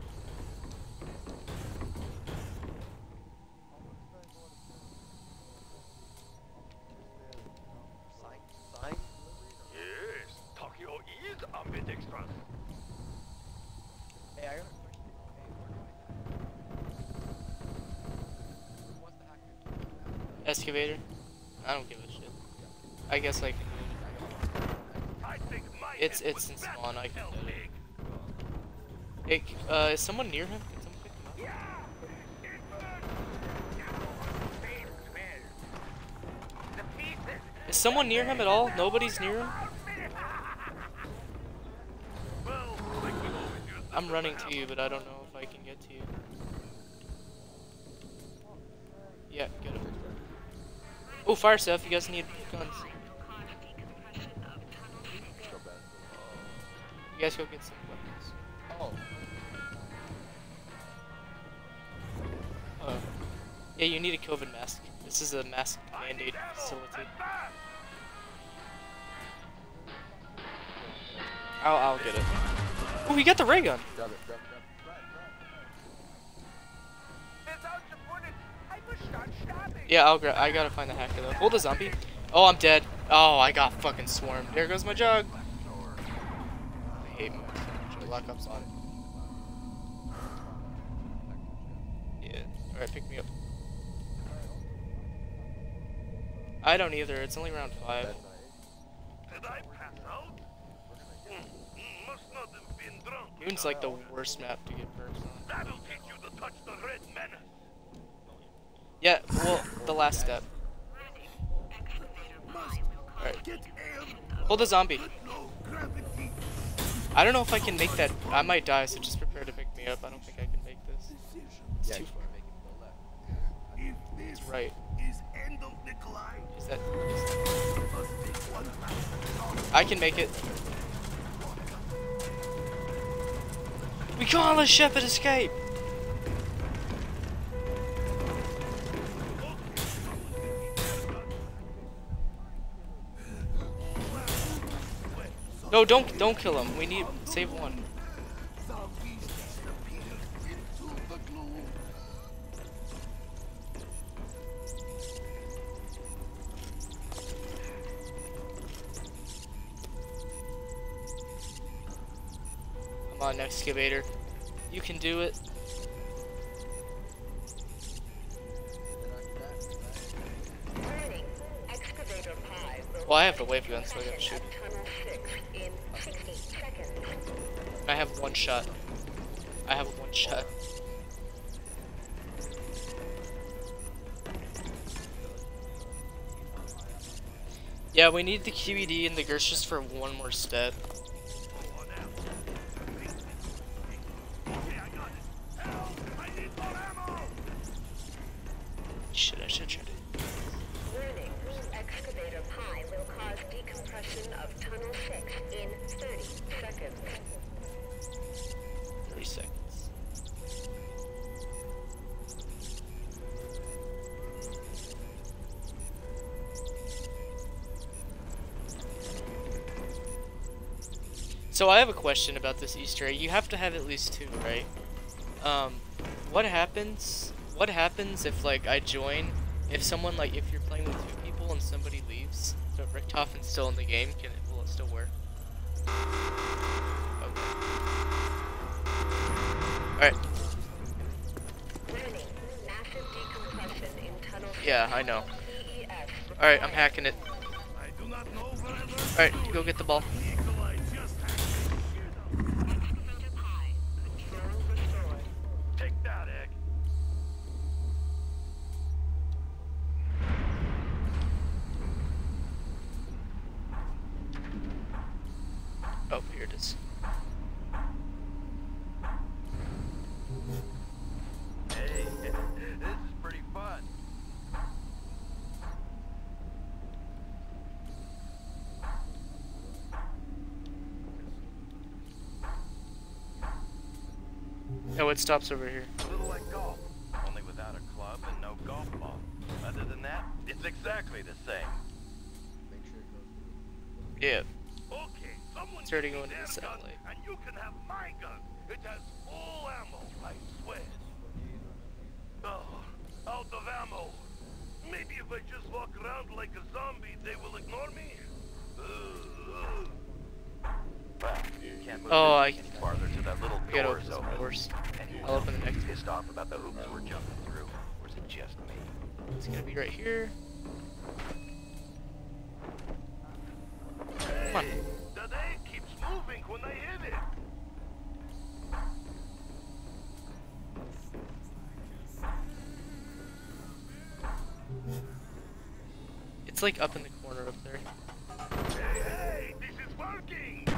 Yes, Tokyo is ambidextrous. Hey, I got a question. Excavator? I don't give a shit. I guess I can. I think my It's head it's was in spawn. I can hell get it. big. Hey, uh, is someone near him? Can someone pick him up? Yeah! It burns! Same smell. The pieces. Is someone near him at all? Nobody's near him? Well, I could always use I'm running to you, but I don't know if I can get to you. Yeah, get him. Oh, fire stuff. You guys need guns. You guys go get some weapons. Oh. Uh, yeah, you need a COVID mask. This is a mask mandate facility. I'll, I'll get it. Oh, we got the ray gun. Grab it, grab it, grab it. Without the bullet, I will start stabbing. Yeah, I'll grab. I gotta find the hacker though. Hold the zombie. Oh, I'm dead. Oh, I got fucking swarmed. There goes my jug. I hate my lockups on it. Yeah. All right, pick me up. I don't either. It's only round five. Did I pass out? Hmm, hmm, must not have been drunk. Moon's like the worst map to get perks on. That'll teach you to touch the red menace. Yeah, well, the last step. Alright. Hold the zombie. I don't know if I can make that. I might die, so just prepare to pick me up. I don't think I can make this. It's Yeah, too you far. can make it go left. It's right. Is end of decline. Is that? I can make it. We can't let Shepard escape. No, don't don't kill him. We need save one. Come on, excavator. You can do it. Warning. Excavator Pi will Well, I have the wave gun, so I gotta shoot. tunnel six in sixty seconds. I have one shot. I have one shot. Yeah, we need the Q E D and the Gersh just for one more step. Shit, I should try to. Warning. Excavator Pi will cause decompression of tunnel six in thirty seconds. thirty seconds. So I have a question about this Easter egg. You have to have at least two, right? Um, what happens? What happens if like I join? If someone like if you're playing with two people and somebody leaves, but Richtofen's still in the game, can it will it still work? Okay. All right. Warning. Massive decompression in tunnel six. Yeah, I know. E E S All right, I'm hacking it. I do not know whatever. All right, go get the ball. Nikolai just had Excavator Pi. Control restored. take that egg. Oh, here it is. Hey, this is pretty fun. Oh, it stops over here. A little like golf, only without a club and no golf ball. Other than that, it's exactly the same. Yeah. Okay, someone Starting give me going to the their gun, satellite. and you can have my gun. It has full ammo, I swear. Oh, out of ammo. Maybe if I just walk around like a zombie, they will ignore me. Ugh. Well, you can't move Oh, this I- any farther to that little We gotta door open is some open. doors. Anyone I'll open the else next one. pissed off about the hoops we're jumping through, or is it just me? It's gonna be right here. Come on. The egg keeps moving when I hit it. It's like up in the corner up there. Hey, hey, this is working.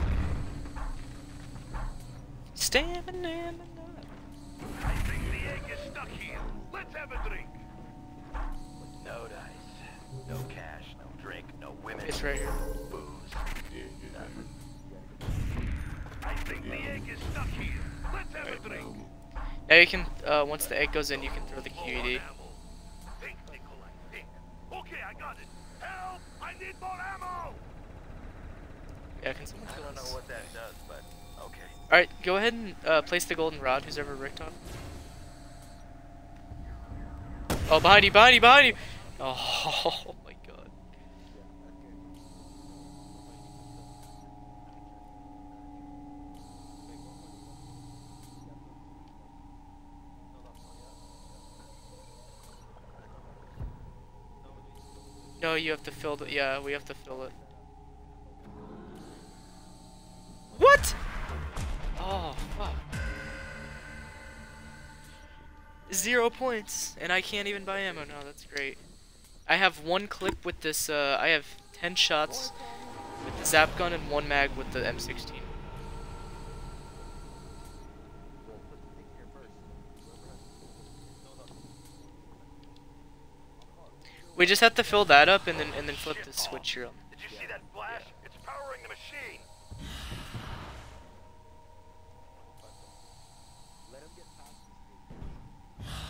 Stamina. I think the egg is stuck here. Let's have a drink. No dice, no cash, no drink, no women. It's right here. Booze. Nothing. I think the egg is stuck here. Let's have a drink. Now you can, uh, once the egg goes in, you can throw the Q E D. More ammo. Think, Nikolai, think. Okay, I got it. Help! I need more ammo! Yeah, can someone I kill don't know us? what that does, but okay. Alright, go ahead and uh, place the golden rod, who's ever ricked on. Oh, behind you, behind you, behind you! Oh, my god. No, you have to fill the, yeah, we have to fill it. What? Oh, fuck. Zero points, and I can't even buy ammo now, that's great. I have one clip with this, uh, I have ten shots with the zap gun and one mag with the M sixteen. We just have to fill that up and then and then flip the switch here on. Did you see that flash? It's powering the machine. Let him get past this gate.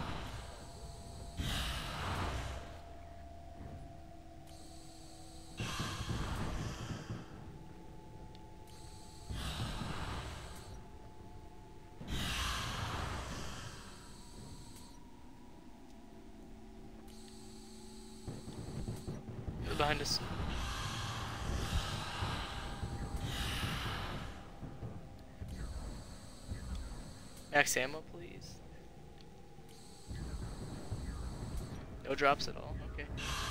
Behind us. Max ammo, please. No drops at all. Okay.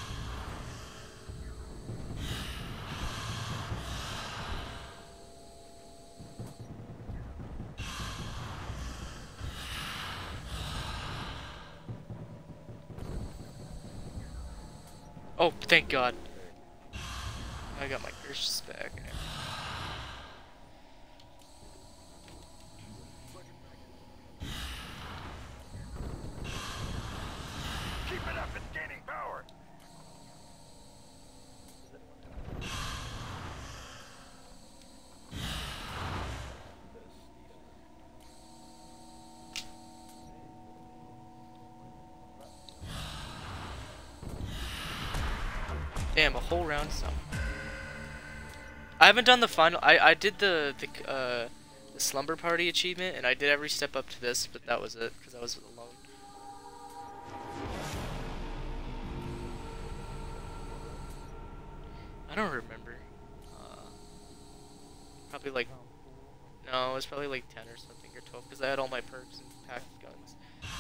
Oh, thank God. I got my curses back. Keep it up, it's gaining power. Damn, a whole round some. I haven't done the final. I I did the the uh the slumber party achievement, and I did every step up to this, but that was it because I was alone. I don't remember. Uh, probably like no, it was probably like ten or something or twelve because I had all my perks and packed guns.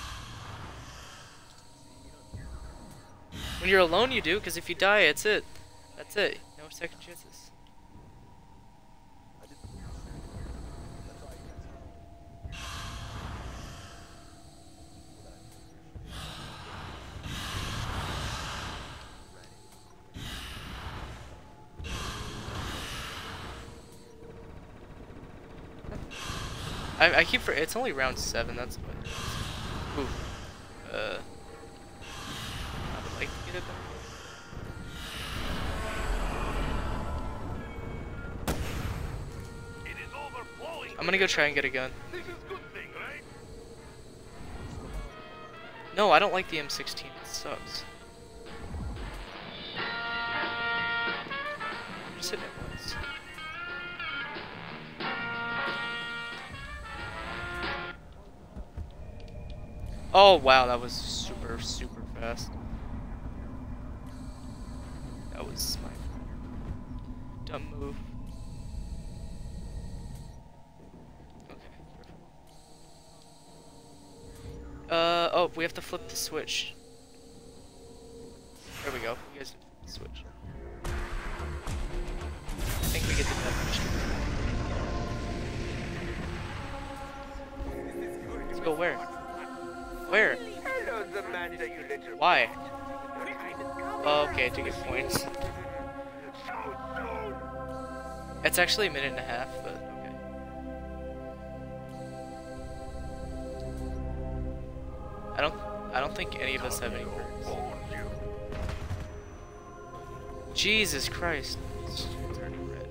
When you're alone, you do, because if you die, it's it. That's it. No second chances. I, I keep for it's only round seven. That's what. Ooh. Uh. I would like to get it done. It is overflowing. I'm gonna go try and get a gun. This is good thing, right? No, I don't like the M sixteen. It sucks. than it was. Oh wow, that was super, super fast. That was my dumb move. Okay. Uh, oh, we have to flip the switch. There we go. You guys flip the switch. I think we get the definition. Let's go where? Where? Hello, Samantha, you little... Why? Oh, okay, to get points. So soon! It's actually a minute and a half, but okay. I don't I don't think any of us have any perks. Jesus Christ. It's turning red.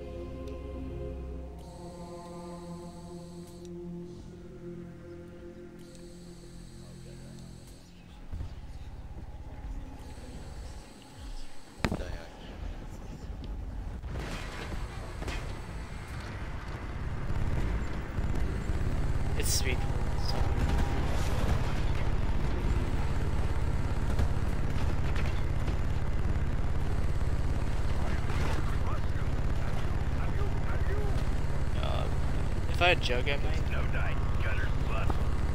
It's speed. Uh, if I had Jug, I might. No night, gunners plus.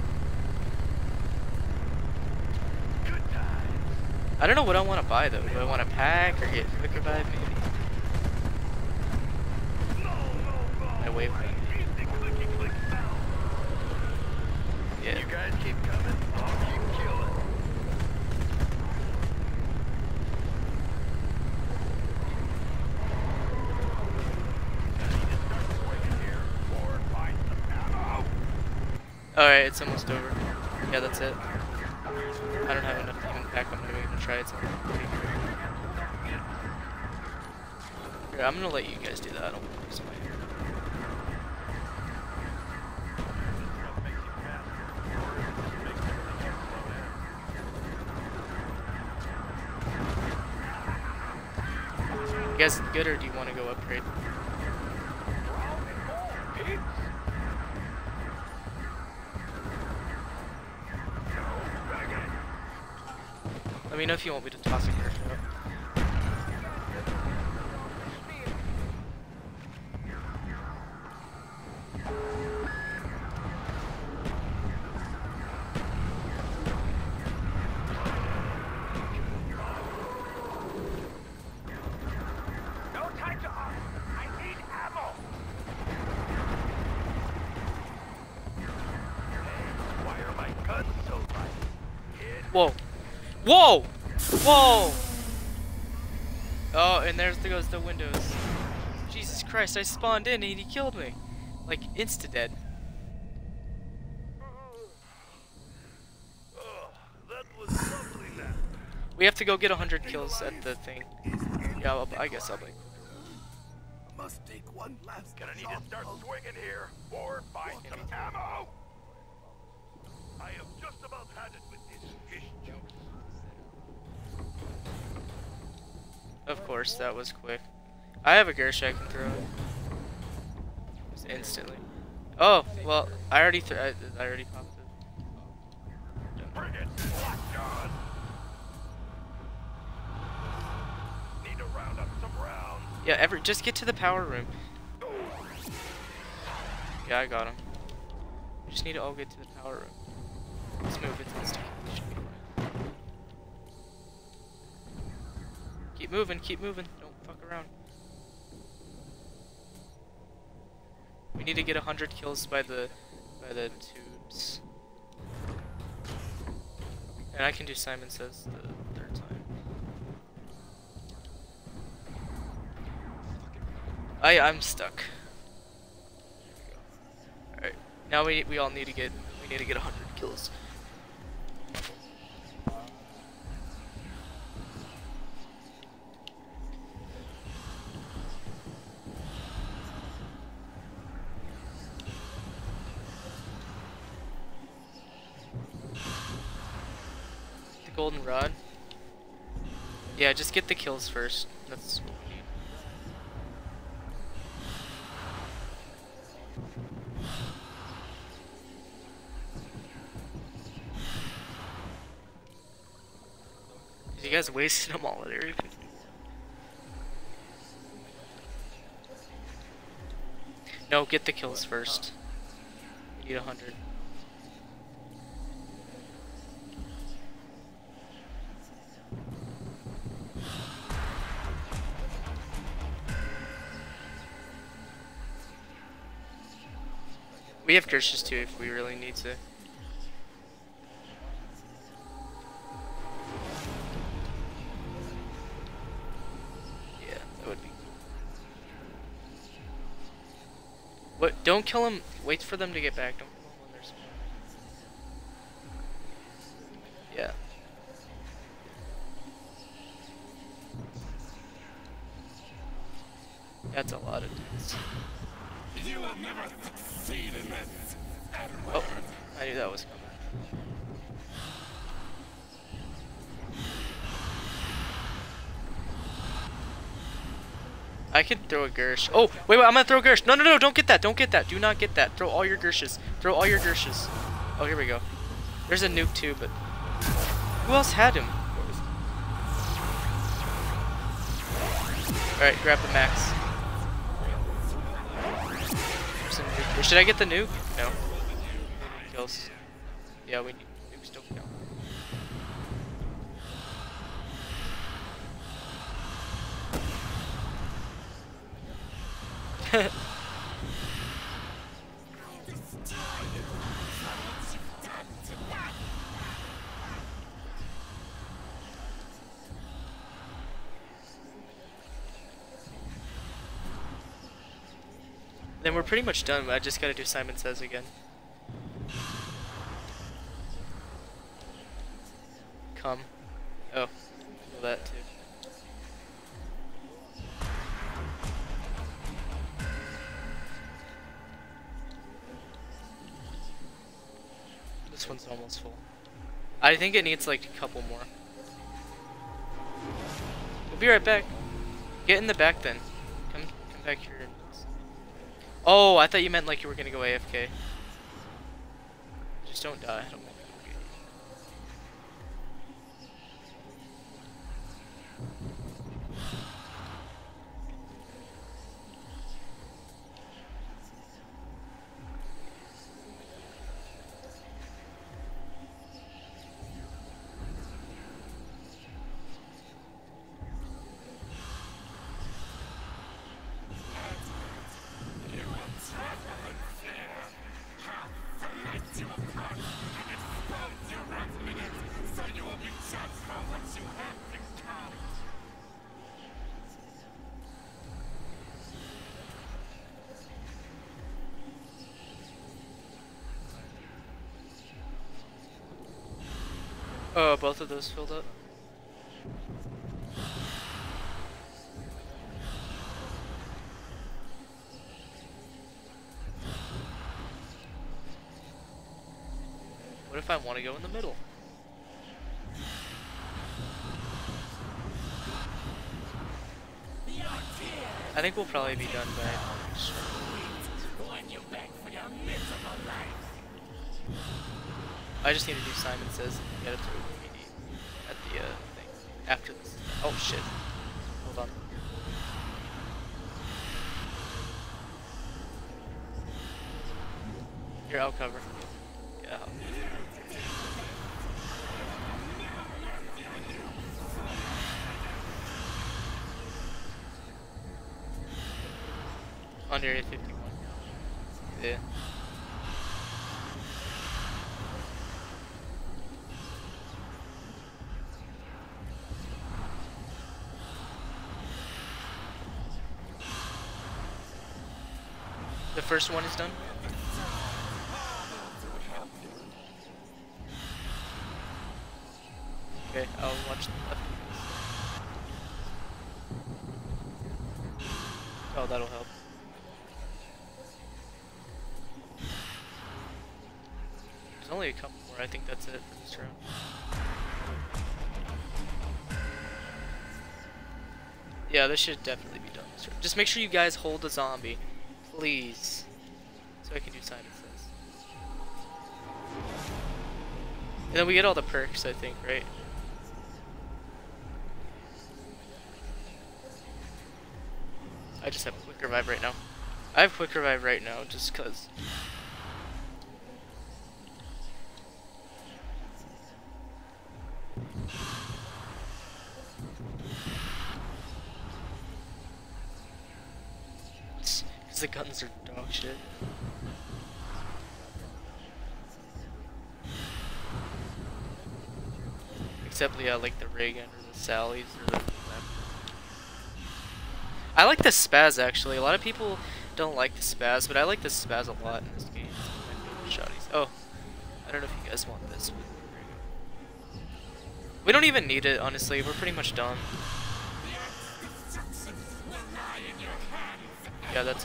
Good times. I don't know what I want to buy though. Do I want to pack or get quick revive maybe? No, no, no. I wave. Easy clicky click sound. Yeah. You guys keep coming. I'll keep killing. Alright, it's almost over. Yeah, that's it. I don't have enough to even pack. I'm gonna even try it. Yeah, I'm gonna let you guys do that. I don't want to use my hair. You guys good, or do you want to go upgrade? Let me know if you want me to toss a Gersha up. No time to hop. I need ammo. Why are my guns so light? Whoa! Whoa! Whoa! Oh, and there goes the windows. Jesus Christ, I spawned in and he killed me. Like, insta-dead. Oh, that was lovely now. We have to go get one hundred kills at the thing. Yeah, I'll, I guess I'll be. Must take one last. Gonna need to start swinging here, or find some ammo. I have just about had it with this fish juice. Of course, that was quick. I have a Gersha I can throw. Just instantly. Oh, well, I already th I, I already popped it. Bring it, lock on. Need to round up some rounds. Yeah, every just get to the power room. Yeah, I got him. We just need to all get to the power room. Let's move it. Let's take it. Should be fine. Keep moving, keep moving. Don't fuck around. We need to get a hundred kills by the by the tubes. And I can do Simon Says the third time. I I'm stuck. Alright. Now we we all need to get we need to get a hundred kills. Golden rod. Yeah, just get the kills first. That's what we need. You guys wasted them all at Area fifty-one. No, get the kills first. We need a hundred. We have Gershes too if we really need to. Yeah, that would be cool. What? Don't kill him. Wait for them to get back. Don't kill him when they're spawning. Yeah. That's a lot of dudes. You will never succeed in this. Oh, I knew that was coming. I could throw a Gersh. Oh, wait, wait, I'm gonna throw a Gersh. No, no, no, don't get that. Don't get that. Do not get that. Throw all your Gershes. Throw all your Gershes. Oh, here we go. There's a nuke too, but who else had him? Alright, grab the max. There's a nuke. Or should I get the nuke? No. Kills. Yeah, we need nukes don't count. Then we're pretty much done. I just gotta do Simon Says again. Come. Oh, do that too. This one's almost full. I think it needs like a couple more. We'll be right back. Get in the back then. Come, come back here. Oh, I thought you meant like you were gonna go A F K. Just don't die. I don't want to go get Oh, both of those filled up. What if I want to go in the middle? I think we'll probably be done by I just need to do Simon Says and get it through at the uh, thing after this. Oh shit! Hold on. Here, I'll cover. Yeah. I'll... On Area fifty-one. Yeah. The first one is done. Okay, I'll watch the left. Oh, that'll help. There's only a couple more. I think that's it for this round. Yeah, this should definitely be done this round. Just make sure you guys hold a zombie. Please. So I can do Simon Says. And then we get all the perks, I think, right? I just have quick revive right now. I have quick revive right now just cause. Cause the guns are dog shit. Except, yeah, like the ray gun or the Sallies or the. I like the spaz actually. A lot of people don't like the spaz, but I like the spaz a lot in this game. It's one of my favorite shotties. Oh, I don't know if you guys want this. We don't even need it, honestly. We're pretty much done. Yeah, that's it.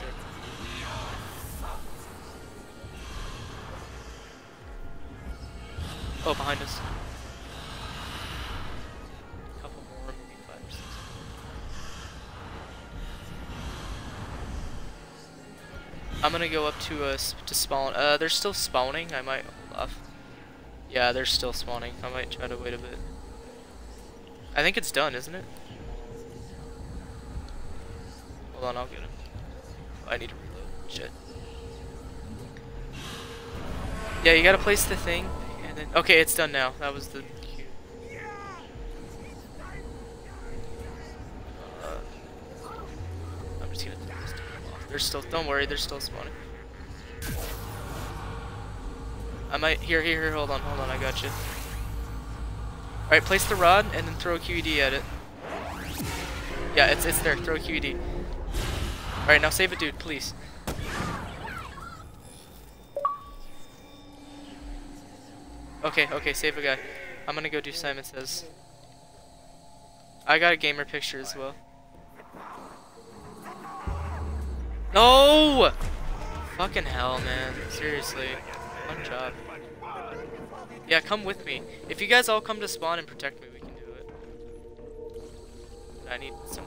Oh, behind us. Couple more, maybe five or six. I'm gonna go up to uh to spawn. Uh, they're still spawning. I might hold off. Yeah, they're still spawning. I might try to wait a bit. I think it's done, isn't it? Hold on, I'll get him. I need to reload. Shit. Yeah, you gotta place the thing, and then okay, it's done now. That was the cue. Uh, I'm just gonna throw this thing off. They're still. Don't worry, they're still spawning. I might. Here, here, here. Hold on, hold on. I got you. All right, place the rod and then throw a Q E D at it. Yeah, it's it's there. Throw a Q E D. All right, now save it, dude, please. Okay, okay, save a guy. I'm gonna go do Simon Says. I got a gamer picture as well. No! Fucking hell, man. Seriously. Fun job. Yeah, come with me. If you guys all come to spawn and protect me, we can do it. I need some.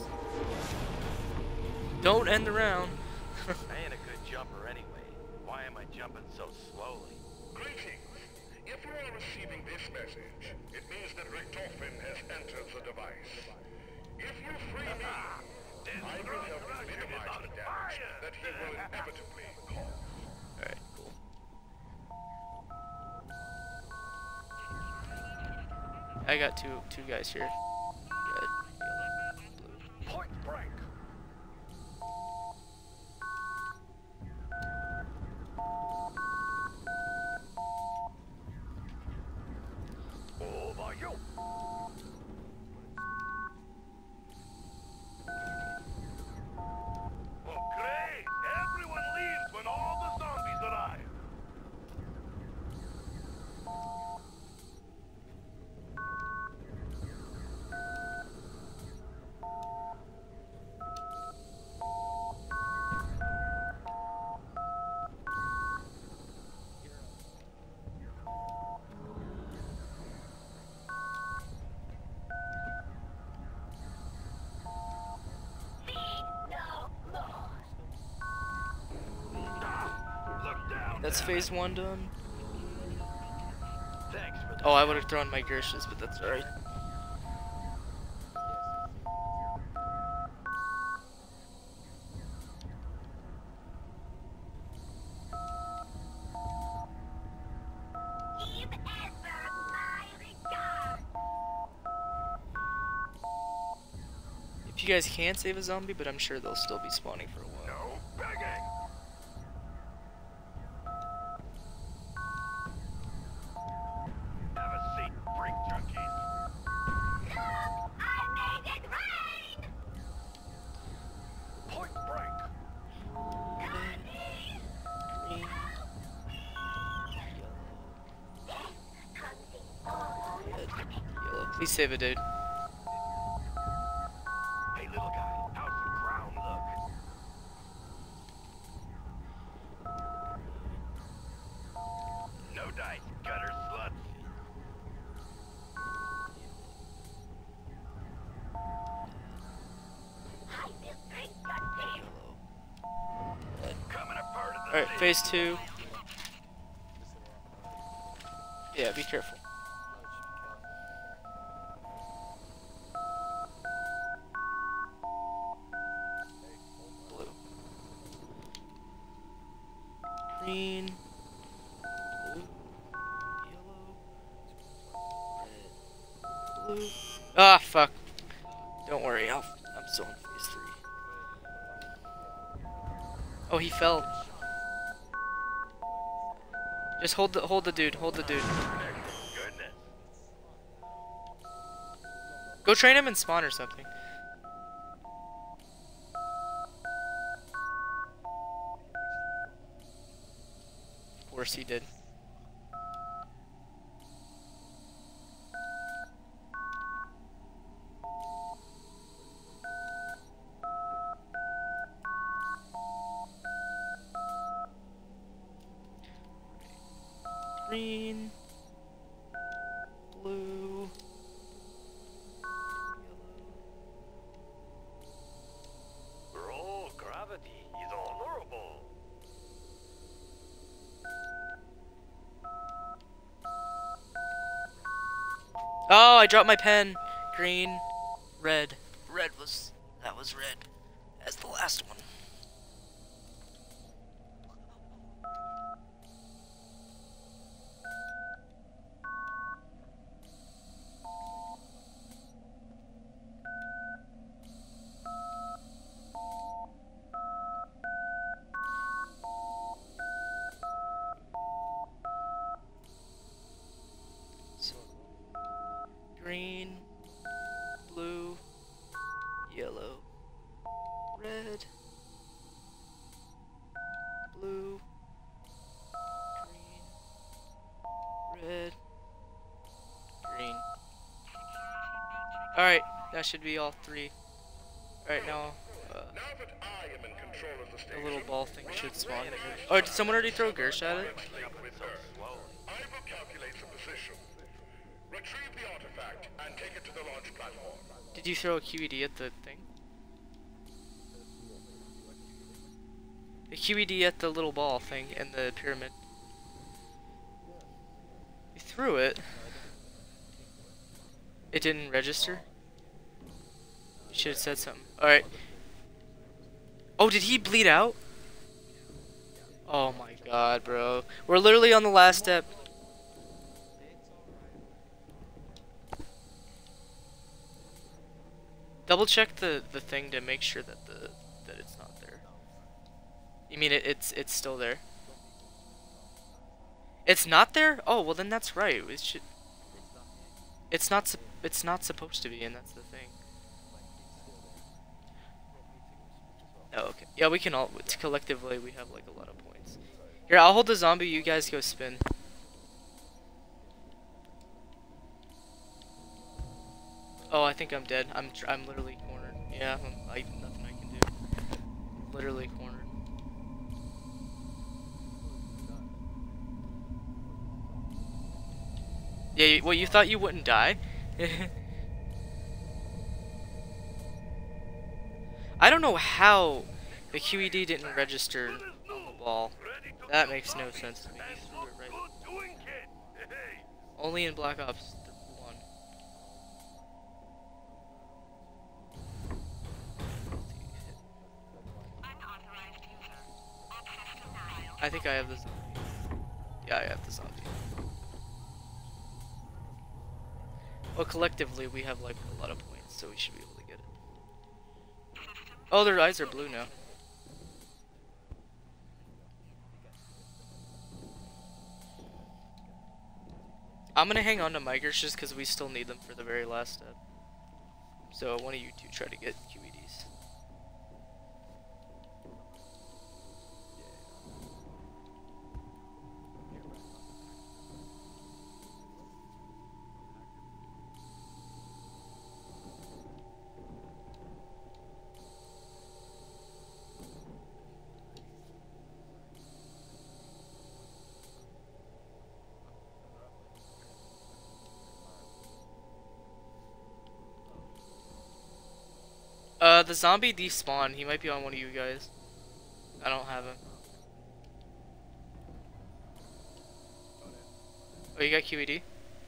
Don't end the round. I ain't a good jumper anyway. Why am I jumping so slowly? Greetings. If you are receiving this message, it means that Richtofen has entered the device. If you free me, I will help you minimize the damage that he will inevitably cause. Alright, cool. I got two two guys here. Red, yellow, blue. Point break. Over you. Okay, everyone leaves when all the zombies arrive. That's phase one done. Thanks for the Oh, I would have thrown my Gershes, but that's alright. If you guys can't save a zombie, but I'm sure they'll still be spawning for a while. No begging. Have a seat, freak junkies. Look, I made it rain! Point break. Green, red, yellow. Please save it, dude. Hey, little guy, how's the crown look? No dice, gutter sluts. Coming apart at the Alright, seams. phase two. Yeah, be careful. Green. Blue. Yellow. Red. Blue. Ah, fuck. Don't worry, I'll, I'm still in phase three. Oh, he fell. Just hold the hold the dude. Hold the dude. Go train him and spawn or something. Of course he did. Green, blue, Bro, gravity is honorable. oh, I dropped my pen. Green, red. Red was, that was red. As the last one. Green, blue, yellow, red, blue, green, red, green. Alright, that should be all three. Alright, now, uh, Now that I am in control of the the station, little ball thing should spawn. Oh, did someone already throw Gersh at it? with her. I will calculate the position. Retrieve the artifact and take it to the launch platform. Did you throw a Q E D at the thing? The Q E D at the little ball thing in the pyramid. You threw it. It didn't register? You should have said something. Alright. Oh, did he bleed out? Oh my god, bro. We're literally on the last step. Double check the the thing to make sure that the that it's not there. You mean it, it's it's still there? It's not there? Oh, well then that's right. It should. It's not. sup- It's not supposed to be, and that's the thing. Oh, okay. Yeah, we can all collectively. We have like a lot of points. Here, I'll hold the zombie. You guys go spin. Oh, I think I'm dead. I'm tr I'm literally cornered. Yeah, I'm, I nothing I can do. Literally cornered. Yeah, you, well, you thought you wouldn't die? I don't know how the Q E D didn't register on the ball. That makes no sense to me. He threw it right. Good doing, kid. Hey. Only in Black Ops one. I think I have the zombie. Yeah, I have the zombie. Well, collectively, we have like a lot of points, so we should be able to get it. Oh, their eyes are blue now. I'm gonna hang on to Migers just because we still need them for the very last step. So one of you two try to get Q E Ds. Uh, the zombie despawned. He might be on one of you guys. I don't have him. Oh, you got Q E D?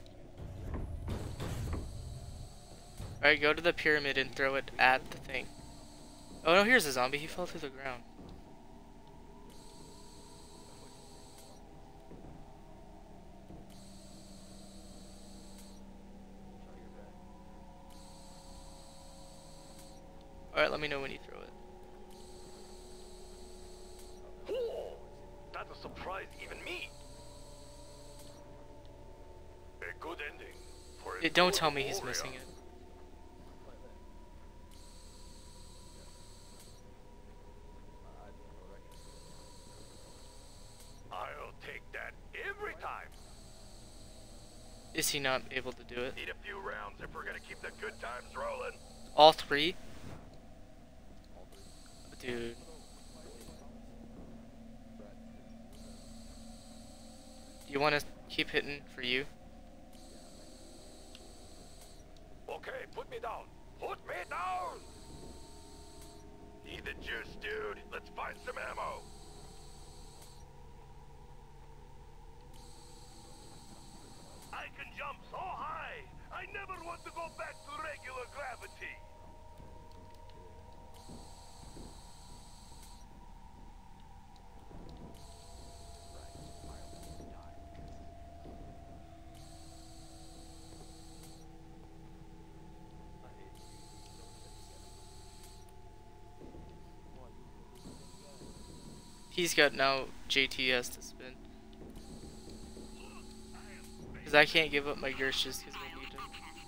Alright, go to the pyramid and throw it at the thing. Oh no, here's a zombie. He fell through the ground. Alright, let me know when you throw it. Whoa, that a surprise even me. A good ending for a It, don't good tell me he's warrior. missing it. I'll take that every time. Is he not able to do it? Need a few rounds if we're gonna keep the good times rolling. All three? Dude. You want to keep hitting for you? Okay, put me down. Put me down. Need the juice, dude. Let's find some ammo. I can jump so high. I never want to go back to regular gravity. He's got now J T S to spin. Because I can't give up my Gersh just because we need him.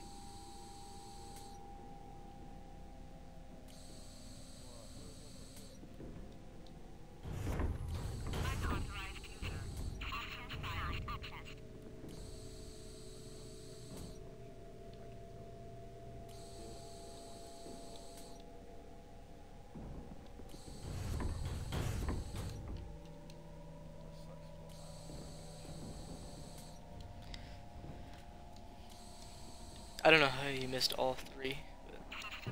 I don't know how you missed all three. But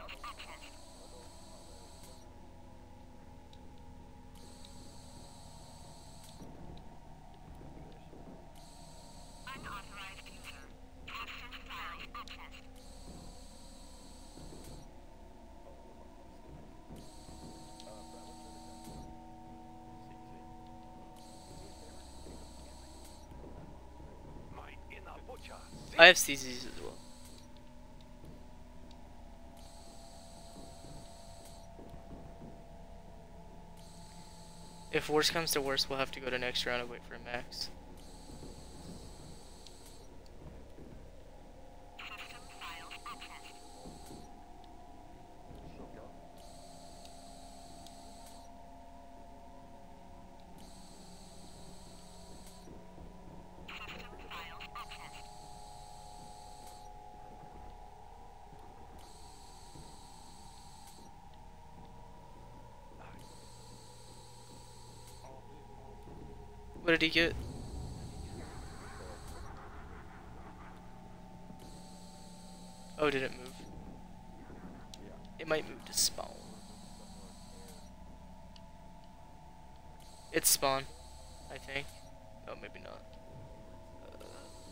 My inner butcher. I have C Zs as well. If worse comes to worse, we'll have to go to next round and wait for a max. What did he get? Oh, did it move? It might move to spawn. It's spawn, I think. Oh, maybe not. Uh,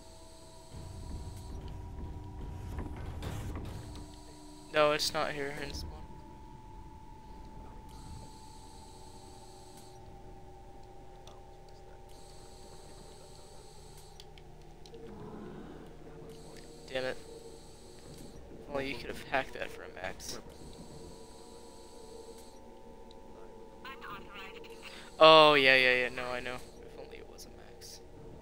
no, it's not here in spawn. Damn it. Well, you could have hacked that for a max. Oh, yeah, yeah, yeah, no, I know. If only it was a max.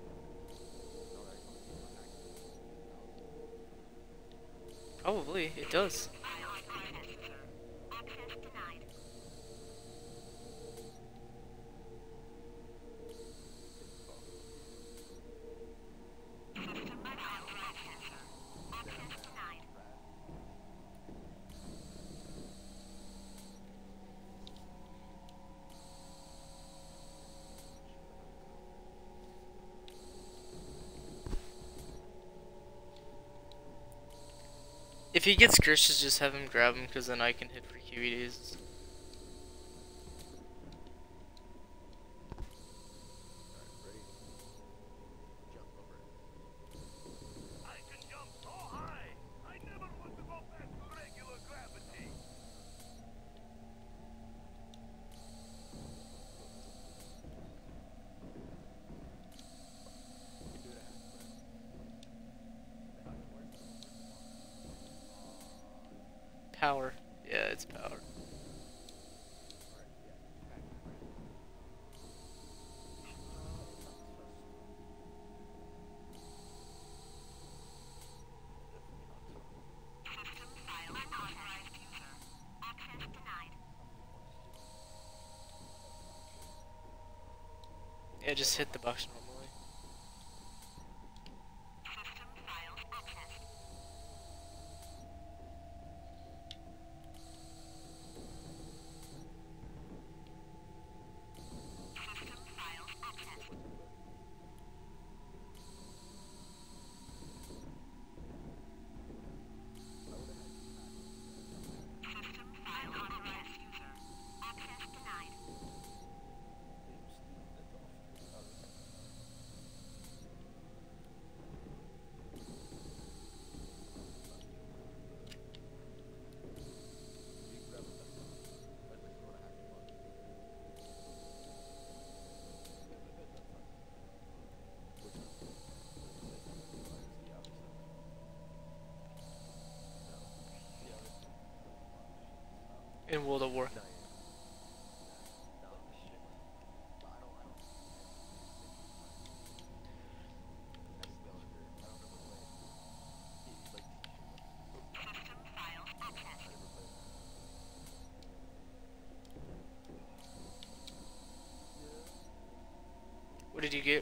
Probably, it does. If he gets Grishes, just have him grab him, because then I can hit for Q E Ds. I can jump so high. I never want to go back to regular gravity. Power, yeah. Yeah, it's powered. Yeah, just hit the box normally. In World of War. What did you get?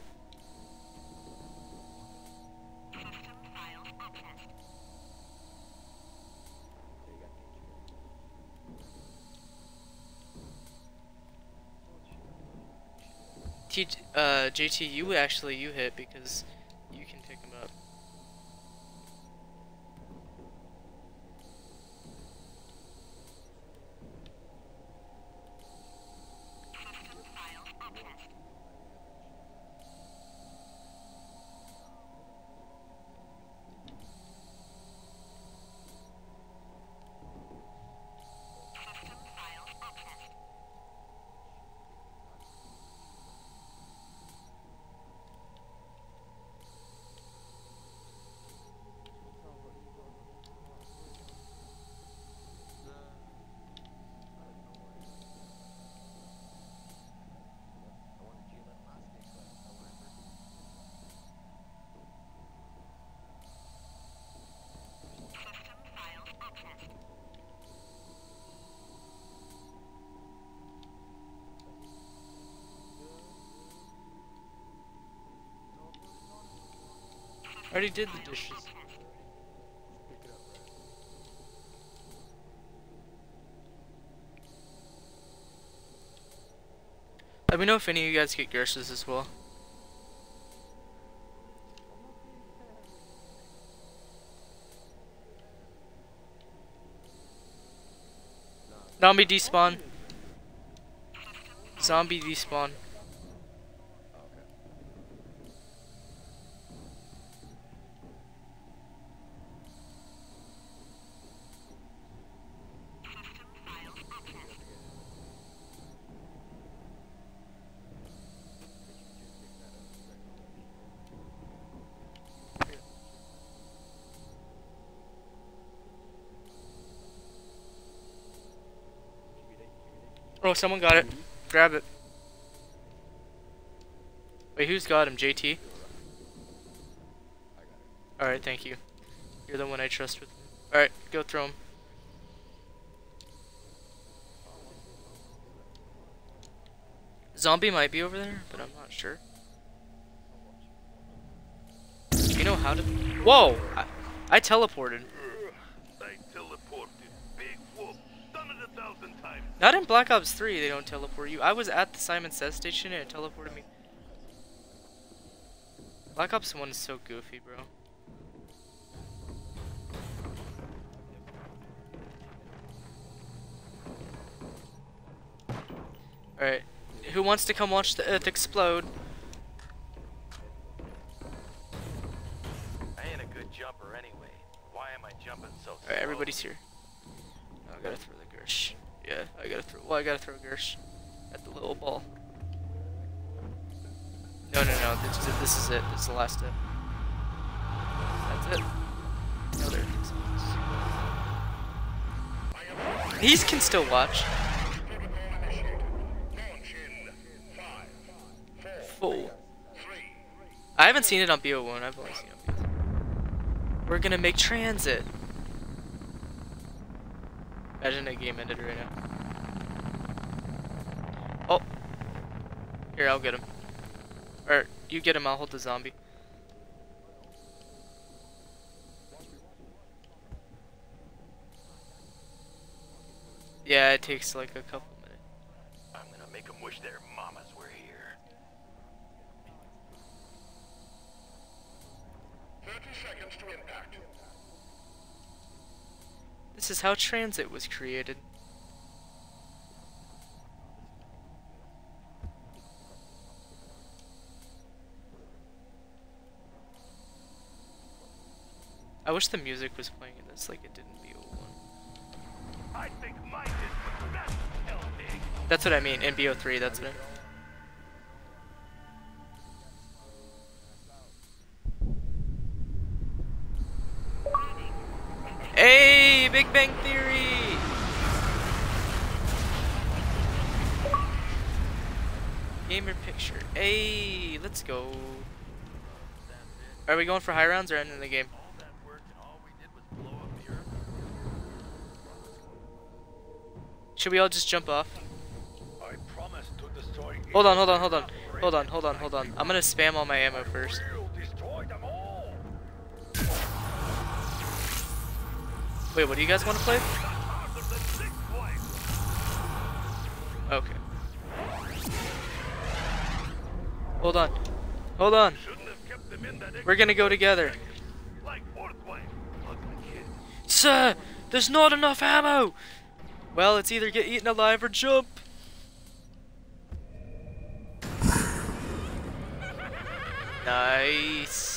T uh, J T, you actually you hit because you can pick him up. I already did the dishes. Let me know if any of you guys get Gershes as well. Zombie despawn. Zombie despawn. Oh, someone got it. Grab it. Wait, who's got him? J T? Alright, thank you. You're the one I trust with. Alright, go throw him. Zombie might be over there, but I'm not sure. You know how to... Whoa! I, I teleported. I teleported. Big whoop. Done it a thousand times. Not in Black Ops three, they don't teleport you. I was at the Simon Says station and it teleported me. Black Ops one is so goofy, bro. Alright. Who wants to come watch the Earth explode? I ain't a good jumper anyway. Why am I jumping so slow? Alright, everybody's here. Oh, I gotta throw the Gersh. Yeah, I gotta throw. Well, I gotta throw Gersh at the little ball. No, no, no. This is it. This is it. This is the last step. That's it. No, there it is. He can still watch. Four. I haven't seen it on B O one. I've only seen it on B O three. We're gonna make transit. Imagine a game ended right now. Oh. Here, I'll get him. Or, you get him, I'll hold the zombie. Yeah, it takes like a couple minutes. I'm gonna make them wish their mamas were here. thirty seconds to impact. This is how transit was created. I wish the music was playing in this like it did in B O one. I think mine is the best, L-Big. That's what I mean, in B O three, that's what I mean. Hey, Big Bang Theory! Gamer picture. Hey, let's go. Are we going for high rounds or ending the game? All that work and all we did was blow up the earth. Should we all just jump off? I promise to destroy. Hold on, hold on, hold on. Hold on, hold on, hold on. I'm gonna spam all my ammo first. We'll destroy them all. Wait, what do you guys want to play? Harder than six points. Okay. Hold on. Hold on. Shouldn't have kept them in that We're gonna go together. like fourth way. Ugly kid. Sir, there's not enough ammo! Well, it's either get eaten alive or jump. Nice.